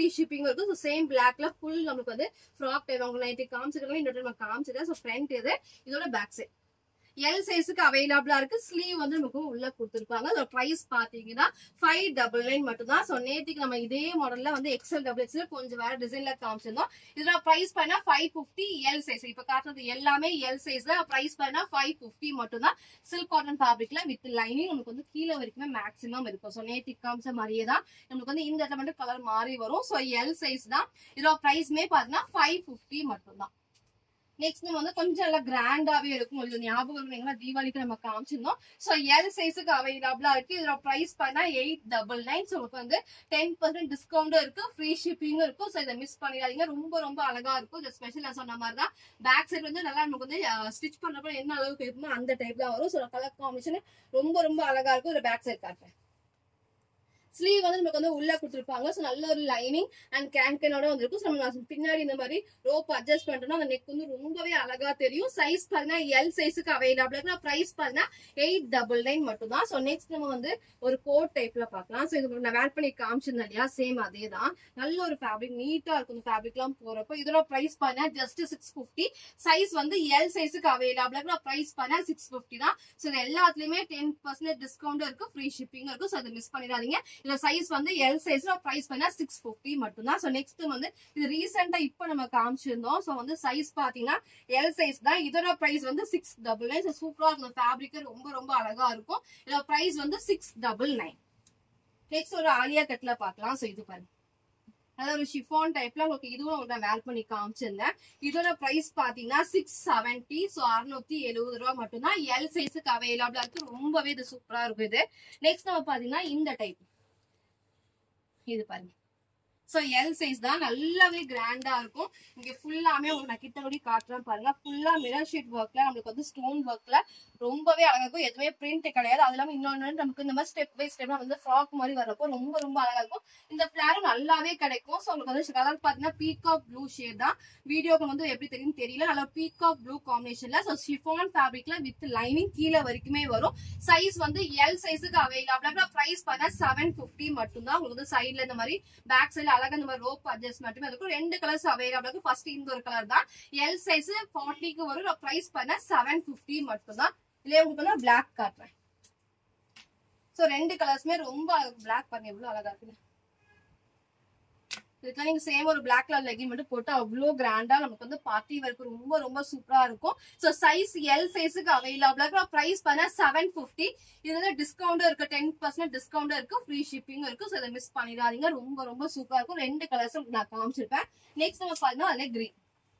Speaker 1: ஃப்ரீ ஷிப்பிங் இருக்கும். ஸோ சேம் பிளாக்ல ஃபுல் நமக்கு வந்து ஃப்ராக் டைப் உங்களுக்கு நைட்டு காமிச்சிருக்கலாம். இந்த டைம் காமிச்சிருக்கேன். ஸோ ஃப்ரண்ட் இது, இதோட பேக் சைட் எல் சைஸுக்கு அவைலபிளா இருக்கு. ஸ்லீவ் வந்து நமக்கு உள்ள கொடுத்துருப்பாங்க. அதோட பிரைஸ் பாத்தீங்கன்னா ஃபைவ் டபுள் நைன் மட்டும் தான். சோ நேத்திக்கு நம்ம இதே மாடல்ல வந்து எக்ஸ்எல் டபுள் எக்ஸ்எல் கொஞ்சம் வேற டிசைன்ல காமிச்சிருந்தோம். இதோட பிரைஸ் பண்ணா ஃபைவ் பிப்டி எல் சைஸ். இப்ப காட்டுறது எல்லாமே எல் சைஸ்ல. பிரைஸ் பண்ணா ஃபைவ் பிப்டி மட்டும் தான். சில்க் காட்டன் ஃபேப்ரிக்ல வித் லைனிங் நமக்கு வந்து கீழே வரைக்குமே மேக்ஸிமம் இருக்கும். சோ நேத்திக்கு காமிச்ச மாதிரியே தான் நமக்கு வந்து இந்த இடத்துல மட்டும் கலர் மாறி வரும். சோ எல் சைஸ் தான். இதோட பிரைஸ்மே பாத்தீங்கன்னா ஃபைவ் பிப்டி மட்டும் தான். நெக்ஸ்ட் நம்ம வந்து கொஞ்சம் நல்லா கிராண்டாவே இருக்கும். உங்களுக்கு ஞாபகம் இருக்குங்களா, தீபாவளிக்கு நம்ம காமிச்சிருந்தோம். சோ எல் சைஸுக்கு அவைலபிளா இருக்கு. இதோட பிரைஸ் பண்ணா எயிட் டபுள் நைன். ஸோ உங்களுக்கு வந்து டென் பர்சன்ட் டிஸ்கவுண்டும் இருக்கு, ஃப்ரீ ஷிப்பிங்கும் இருக்கும். ஸோ இதை மிஸ் பண்ணிடாதீங்க. ரொம்ப ரொம்ப அழகா இருக்கும். இந்த ஸ்பெஷல் நான் சொன்ன மாதிரி தான் பேக் சைடு வந்து நல்லா நமக்கு வந்து ஸ்டிச் பண்றப்ப என்ன அளவுக்கு இருக்குமோ அந்த டைப்ல வரும். ஸோ கலர் காம்பினேஷன் ரொம்ப ரொம்ப அழகா இருக்கும். ஒரு பேக் சைடு காட்டுறேன். ஸ்லீவ் வந்து நமக்கு வந்து உள்ள கொடுத்துருப்பாங்க. ஸோ நல்ல ஒரு லைனிங் அண்ட் கேன்கனோட வந்துருக்கும். ஸோ நம்ம பின்னாடி இந்த மாதிரி ரோப் அட்ஜஸ்ட் பண்றோம்னா அந்த நெக் வந்து ரொம்பவே அழகா தெரியும். சைஸ் பாத்தீங்கன்னா எல் சைஸுக்கு அவைலபிள் இருக்கு. பிரைஸ் பாத்தீங்கன்னா எயிட் டபுள் நைன் மட்டும் தான். ஸோ நெக்ஸ்ட் நம்ம வந்து ஒரு கோட் டைப்ல பாக்கலாம். ஸோ இது நான் வேர் பண்ணி காமிச்சிருந்தேன் இல்லையா, சேம் அதே தான். நல்ல ஒரு ஃபேப்ரிக், நீட்டா இருக்கும் இந்த ஃபேப்ரிக் எல்லாம் போறப்போ. இதோட பிரைஸ் பாத்தீங்கன்னா ஜஸ்ட் சிக்ஸ் பிப்டி. சைஸ் வந்து எல் சைஸுக்கு அவைலபிள் இருக்கு. பிரைஸ் பாத்தீங்கன்னா சிக்ஸ் பிப்டி தான். ஸோ இது எல்லாத்துலயுமே டென் பர்சன்ட் டிஸ்கவுண்ட் இருக்கு, ஃப்ரீ ஷிப்பிங் இருக்கும். ஸோ அதை மிஸ் பண்ணிடாதீங்க. இந்த சைஸ் வந்து எல் சைஸ்ல பிரைஸ் பண்ணா சிக்ஸ் பிப்டி மட்டும் தான். சோ நெக்ஸ்ட் வந்து இது ரீசெண்டா இப்ப நம்ம காமிச்சிருந்தோம். சோ வந்து சைஸ் பாத்தீங்கன்னா எல் சைஸ் தான். இதோட பிரைஸ் வந்து சிக்ஸ் டபுள் நைன். சூப்பரா இருக்கும். ஃபேப்ரிக் ரொம்ப ரொம்ப அழகா இருக்கும். இதோட பிரைஸ் வந்து சிக்ஸ் டபுள் நைன். நெக்ஸ்ட் ஒரு ஆலியா கட்ல பாக்கலாம். சோ இது பாருங்க, அதாவது ஒரு ஷிஃபான் டைப்ல உங்களுக்கு இதுவும் உங்களுக்கு வேர் பண்ணி காமிச்சிருந்தேன். இதோட பிரைஸ் பாத்தீங்கன்னா சிக்ஸ் செவன்டி. சோ அறுநூத்தி எழுபது ரூபா மட்டும் தான். எல் சைஸுக்கு அவைலபிளா இருக்கு. ரொம்பவே இது சூப்பரா இருக்கும். இது நெக்ஸ்ட் நம்ம பாத்தீங்கன்னா இந்த டைப் இது பாருங்க. சோ எல் சைஸ் தான். நல்லாவே கிராண்டா இருக்கும். இங்க ஃபுல்லாமே உங்களுக்கு நான் கிட்டபடி காட்டுறேன் பாருங்க. ஃபுல்லா மிரர் ஷீட் ஒர்க்ல நமக்கு வந்து ஸ்டோன் ஒர்க்ல ரொம்பவே அழகா இருக்கும். எதுவுமே பிரிண்ட் கிடையாது. அது இல்லாம இன்னொன்னு நமக்கு இந்த மாதிரி ஸ்டெப் பை ஸ்டெப்னா வந்து ஃப்ராக் மாதிரி வரப்போ ரொம்ப ரொம்ப அழகா இருக்கும். இந்த பிளாரும் நல்லாவே கிடைக்கும். சோ உங்களுக்கு வந்து கலர் பாத்தீங்கன்னா பீகாக் ப்ளூ ஷேட் தான். வீடியோக்கு வந்து எப்படி தெரியும் தெரியல. நல்ல பீகாக் ப்ளூ காம்பினேஷன்ல. சோ ஷிஃபான் ஃபேப்ரிக்ல வித் லைனிங் கீழே வரைக்குமே வரும். சைஸ் வந்து எல் சைஸுக்கு அவைலபிளா. பிரைஸ் பார்த்தா செவன் பிப்டி மட்டும் தான். உங்களுக்கு வந்து சைட்ல இந்த மாதிரி பேக் சைட்ல அழகா இந்த மாதிரி ரோப் அட்ஜஸ்ட் மட்டுமே இருக்கும். ரெண்டு கலர்ஸ் அவைலபிளா இருக்கு. ஃபர்ஸ்ட் இந்த ஒரு கலர் தான். எல் சைஸ் ஃபார்ட்டிக்கு வரும். பிரைஸ் பண்ண செவன் பிப்டி மட்டும் தான். இல்லையே உங்களுக்கு வந்து பிளாக் காட்டுறேன். சோ ரெண்டு கலர்ஸ்மே ரொம்ப பிளாக் பாருங்க எவ்வளவு அழகா இருக்கு. இதுக்கு நீங்க சேம் ஒரு பிளாக் கலர் லெகின் மட்டும் போட்டு அவ்வளோ கிராண்டா நமக்கு வந்து பார்ட்டி ஒர்க் ரொம்ப ரொம்ப சூப்பரா இருக்கும். சோ சைஸ் எல் சைஸுக்கு அவைலபிளா இருக்கு. பிரைஸ் பண்ண செவன் பிப்டி. இது வந்து டிஸ்கவுண்ட் இருக்கு, டென் பர்சன்ட் டிஸ்கவுண்ட் இருக்கு, ஃப்ரீ ஷிப்பிங் இருக்கு. சோ இதை மிஸ் பண்ணிடாதீங்க. ரொம்ப ரொம்ப சூப்பரா இருக்கும். ரெண்டு கலர்ஸும் நான் காமிச்சிருப்பேன். நெக்ஸ்ட் நம்ம பாத்தீங்கன்னா அதுல கிரீன்.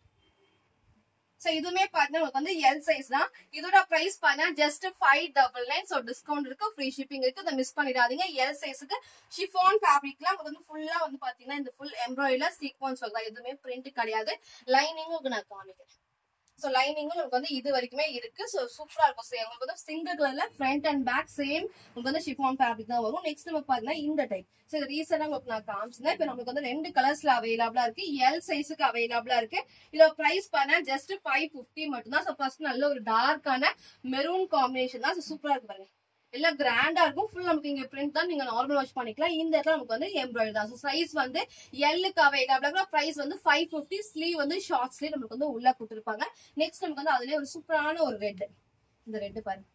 Speaker 1: சோ இதுவுமே பாத்தீங்கன்னா உங்களுக்கு வந்து எல் சைஸ் தான். இதோட பிரைஸ் பாத்தீங்கன்னா just five double nine. So discount இருக்கு, ஃப்ரீ ஷிப்பிங் இருக்கு. அதை மிஸ் பண்ணிடாதீங்க. எல் சைஸுக்கு ஷிஃபான் ஃபேப்ரிக்ல உங்களுக்கு வந்து ஃபுல்லா வந்து பாத்தீங்கன்னா இந்த ஃபுல் எம்ப்ராய்டரில சீக்வன்ஸ் தான். எதுவுமே பிரிண்ட் கிடையாது. லைனிங்கும் நான் காமிக்கிறேன். சோ லைனிங்கும் உங்களுக்கு வந்து இது வரைக்குமே இருக்கு. சோ சூப்பரா இருக்கும். உங்களுக்கு வந்து சிங்கிள் கலர்ல ஃப்ரண்ட் அண்ட் பேக் சேம் உங்களுக்கு வந்து ஷிஃபான் ஃபேப்ரிக் தான் வரும். நெக்ஸ்ட் நம்ம பாத்தீங்கன்னா இந்த டைப். சோ இது ரீசெண்டா உங்களுக்கு நான் காமிச்சிருந்தேன். இப்ப நமக்கு வந்து ரெண்டு கலர்ஸ்ல அவைலபிளா இருக்கு. எல் சைஸுக்கு அவைலபிளா இருக்கு. இதோட பிரைஸ் பண்ணா ஜஸ்ட் ஃபைவ் பிப்டி மட்டும் தான். சோ ஃபர்ஸ்ட் நல்ல ஒரு டார்க்கான மெரூன் காம்பினேஷன் தான். சூப்பரா இருக்கு பாருங்க. எல்லாம் கிராண்டா இருக்கும். ஃபுல் நமக்கு இங்க பிரிண்ட் தான். நீங்க நார்மல் வாஷ் பண்ணிக்கலாம். இந்த இடத்துல நமக்கு வந்து எம்ப்ராய்டரி தான். சைஸ் வந்து எல்லுக்கு அவைலபிளா. பிரைஸ் வந்து ஃபைவ் பிப்டி. ஸ்லீவ் வந்து ஷார்ட் ஸ்லீவ் நமக்கு வந்து உள்ள கொடுத்துருப்பாங்க. நெக்ஸ்ட் நமக்கு வந்து அதுலயே ஒரு சூப்பரான ஒரு ரெட். இந்த ரெட் பாருங்க.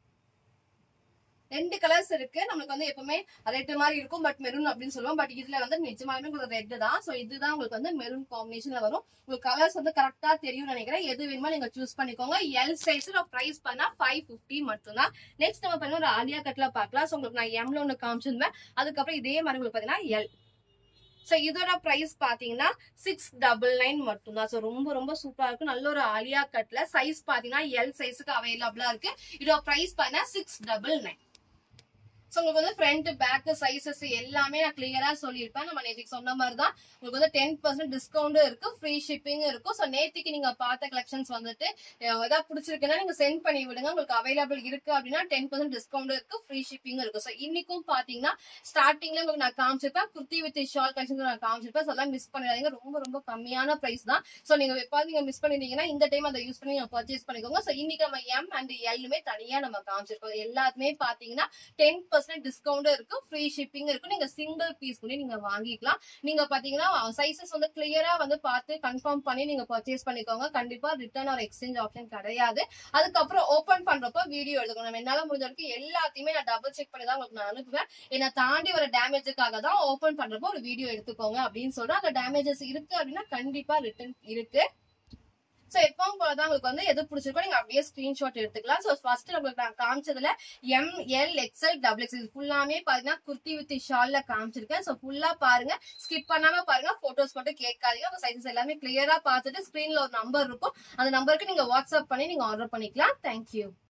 Speaker 1: ரெண்டு கலர்ஸ் இருக்கு. நமக்கு வந்து எப்பவுமே ரெட் மாதிரி இருக்கும், பட் மெரூன் அப்படின்னு சொல்லுவோம். பட் இதுல வந்து நிஜமாலுமே உங்களுக்கு ரெட் தான். சோ இதுதான் உங்களுக்கு வந்து மெரூன் காம்பினேஷன்ல வரும். உங்களுக்கு கலர்ஸ் வந்து கரெக்டா தெரியும் நினைக்கிறேன். எது வேணுமோ நீங்க சூஸ் பண்ணிக்கோங்க. எல் சைஸ் பிரைஸ் பண்ணா ஃபைவ் பிப்டி மட்டும் தான். நெக்ஸ்ட் நம்ம பாத்தீங்கன்னா ஒரு ஆலியா கட்ல பாக்கலாம். சோ உங்களுக்கு நான் எம்ல ஒண்ணு காமிச்சிருந்தேன். அதுக்கப்புறம் இதே மாதிரி உங்களுக்கு பாத்தீங்கன்னா எல். சோ இதோட பிரைஸ் பாத்தீங்கன்னா சிக்ஸ் டபுள் நைன் மட்டும் தான். சோ ரொம்ப ரொம்ப சூப்பரா இருக்கும். நல்ல ஒரு ஆலியா கட்ல சைஸ் பாத்தீங்கன்னா எல் சைஸுக்கு அவைலபிளா இருக்கு. இதோட பிரைஸ் பாத்தீங்கன்னா சிக்ஸ் டபுள் நைன். சோ உங்களுக்கு வந்து ஃப்ரண்ட் பேக் சைசஸ் எல்லாமே நான் கிளியரா சொல்லியிருப்பேன். நம்ம நேற்றுக்கு சொன்ன மாதிரி தான் உங்களுக்கு வந்து டென் பர்சன்ட் டிஸ்கவுண்ட் இருக்கு, ஃப்ரீ ஷிப்பிங் இருக்கும். சோ நேற்றுக்கு நீங்க பார்த்த கலெக்ஷன்ஸ் வந்துட்டு ஏதாவது பிடிச்சிருக்குன்னா நீங்க சென்ட் பண்ணி விடுங்க. உங்களுக்கு அவைலபிள் இருக்கு அப்படின்னா டென் பர்சன்ட் டிஸ்கவுண்ட் இருக்கு, ஃப்ரீ ஷிப்பிங் இருக்கும். சோ இன்னைக்கும் பாத்தீங்கன்னா ஸ்டார்டிங்ல உங்களுக்கு நான் காமிச்சிருப்பேன். குர்த்தி வித் ஷால் கலெக்ஷன் நான் காமிச்சிருப்பேன். அதெல்லாம் மிஸ் பண்ணிடாதீங்க. ரொம்ப ரொம்ப கம்மியான பிரைஸ் தான். சோ நீங்க எப்ப நீங்க மிஸ் பண்ணிருந்தீங்கன்னா இந்த டைம் அதை யூஸ் பண்ணி பர்ச்சேஸ் பண்ணிக்கோங்க. சோ இன்னைக்கு நம்ம எம் அண்ட் எல்லுமே தனியா நம்ம காமிச்சிருக்கோம். எல்லாத்துமே பாத்தீங்கன்னா டென் பர்சன்ட் டிஸ்கவுண்ட் இருக்கு, ஃப்ரீ ஷிப்பிங் இருக்கு. நீங்க சிங்கிள் பீஸ் கூட நீங்க வாங்கிக்கலாம். நீங்க பாத்தீங்கன்னா சைசஸ் வந்து கிளியரா வந்து பார்த்து கன்ஃபார்ம் பண்ணி நீங்க பர்ச்சேஸ் பண்ணிக்கோங்க. கண்டிப்பா ரிட்டர்ன் ஆர் எக்ஸ்சேஞ்ச் ஆப்ஷன் கிடையாது. அதுக்கப்புறம் ஓபன் பண்றப்ப வீடியோ எடுக்கணும். என்னால முடிஞ்ச வரைக்கும் எல்லாத்தையுமே நான் டபுள் செக் பண்ணி தான் உங்களுக்கு நான் அனுப்புவேன். என்ன தாண்டி வர டேமேஜுக்காக தான் ஓபன் பண்றப்போ ஒரு வீடியோ எடுத்துக்கோங்க அப்படின்னு சொல்றேன். அந்த டேமேஜஸ் இருக்கு அப்படின்னா கண்டிப்பா ரிட்டர்ன் இருக்கு. சோ எப்பவும் போலதான் உங்களுக்கு வந்து எது பிடிச்சிருக்கோ நீங்க அப்படியே ஸ்கிரீன்ஷாட் எடுத்துக்கலாம். சோ ஃபர்ஸ்ட் உங்களுக்கு நான் காமிச்சதுல M L XL double XL ஃபுல்லாமே பாத்தீங்கன்னா குர்த்தி வித் ஷால்ல காமிச்சிருக்கேன். சோ ஃபுல்லா பாருங்க, ஸ்கிப் பண்ணாம பாருங்க, போட்டோஸ் மட்டும் கேட்காதீங்க. உங்க சைஸஸ் எல்லாமே கிளியரா பார்த்துட்டு ஸ்கிரீன்ல ஒரு நம்பர் இருக்கும், அந்த நம்பருக்கு நீங்க வாட்ஸ்அப் பண்ணி நீங்க ஆர்டர் பண்ணிக்கலாம். தேங்க்யூ.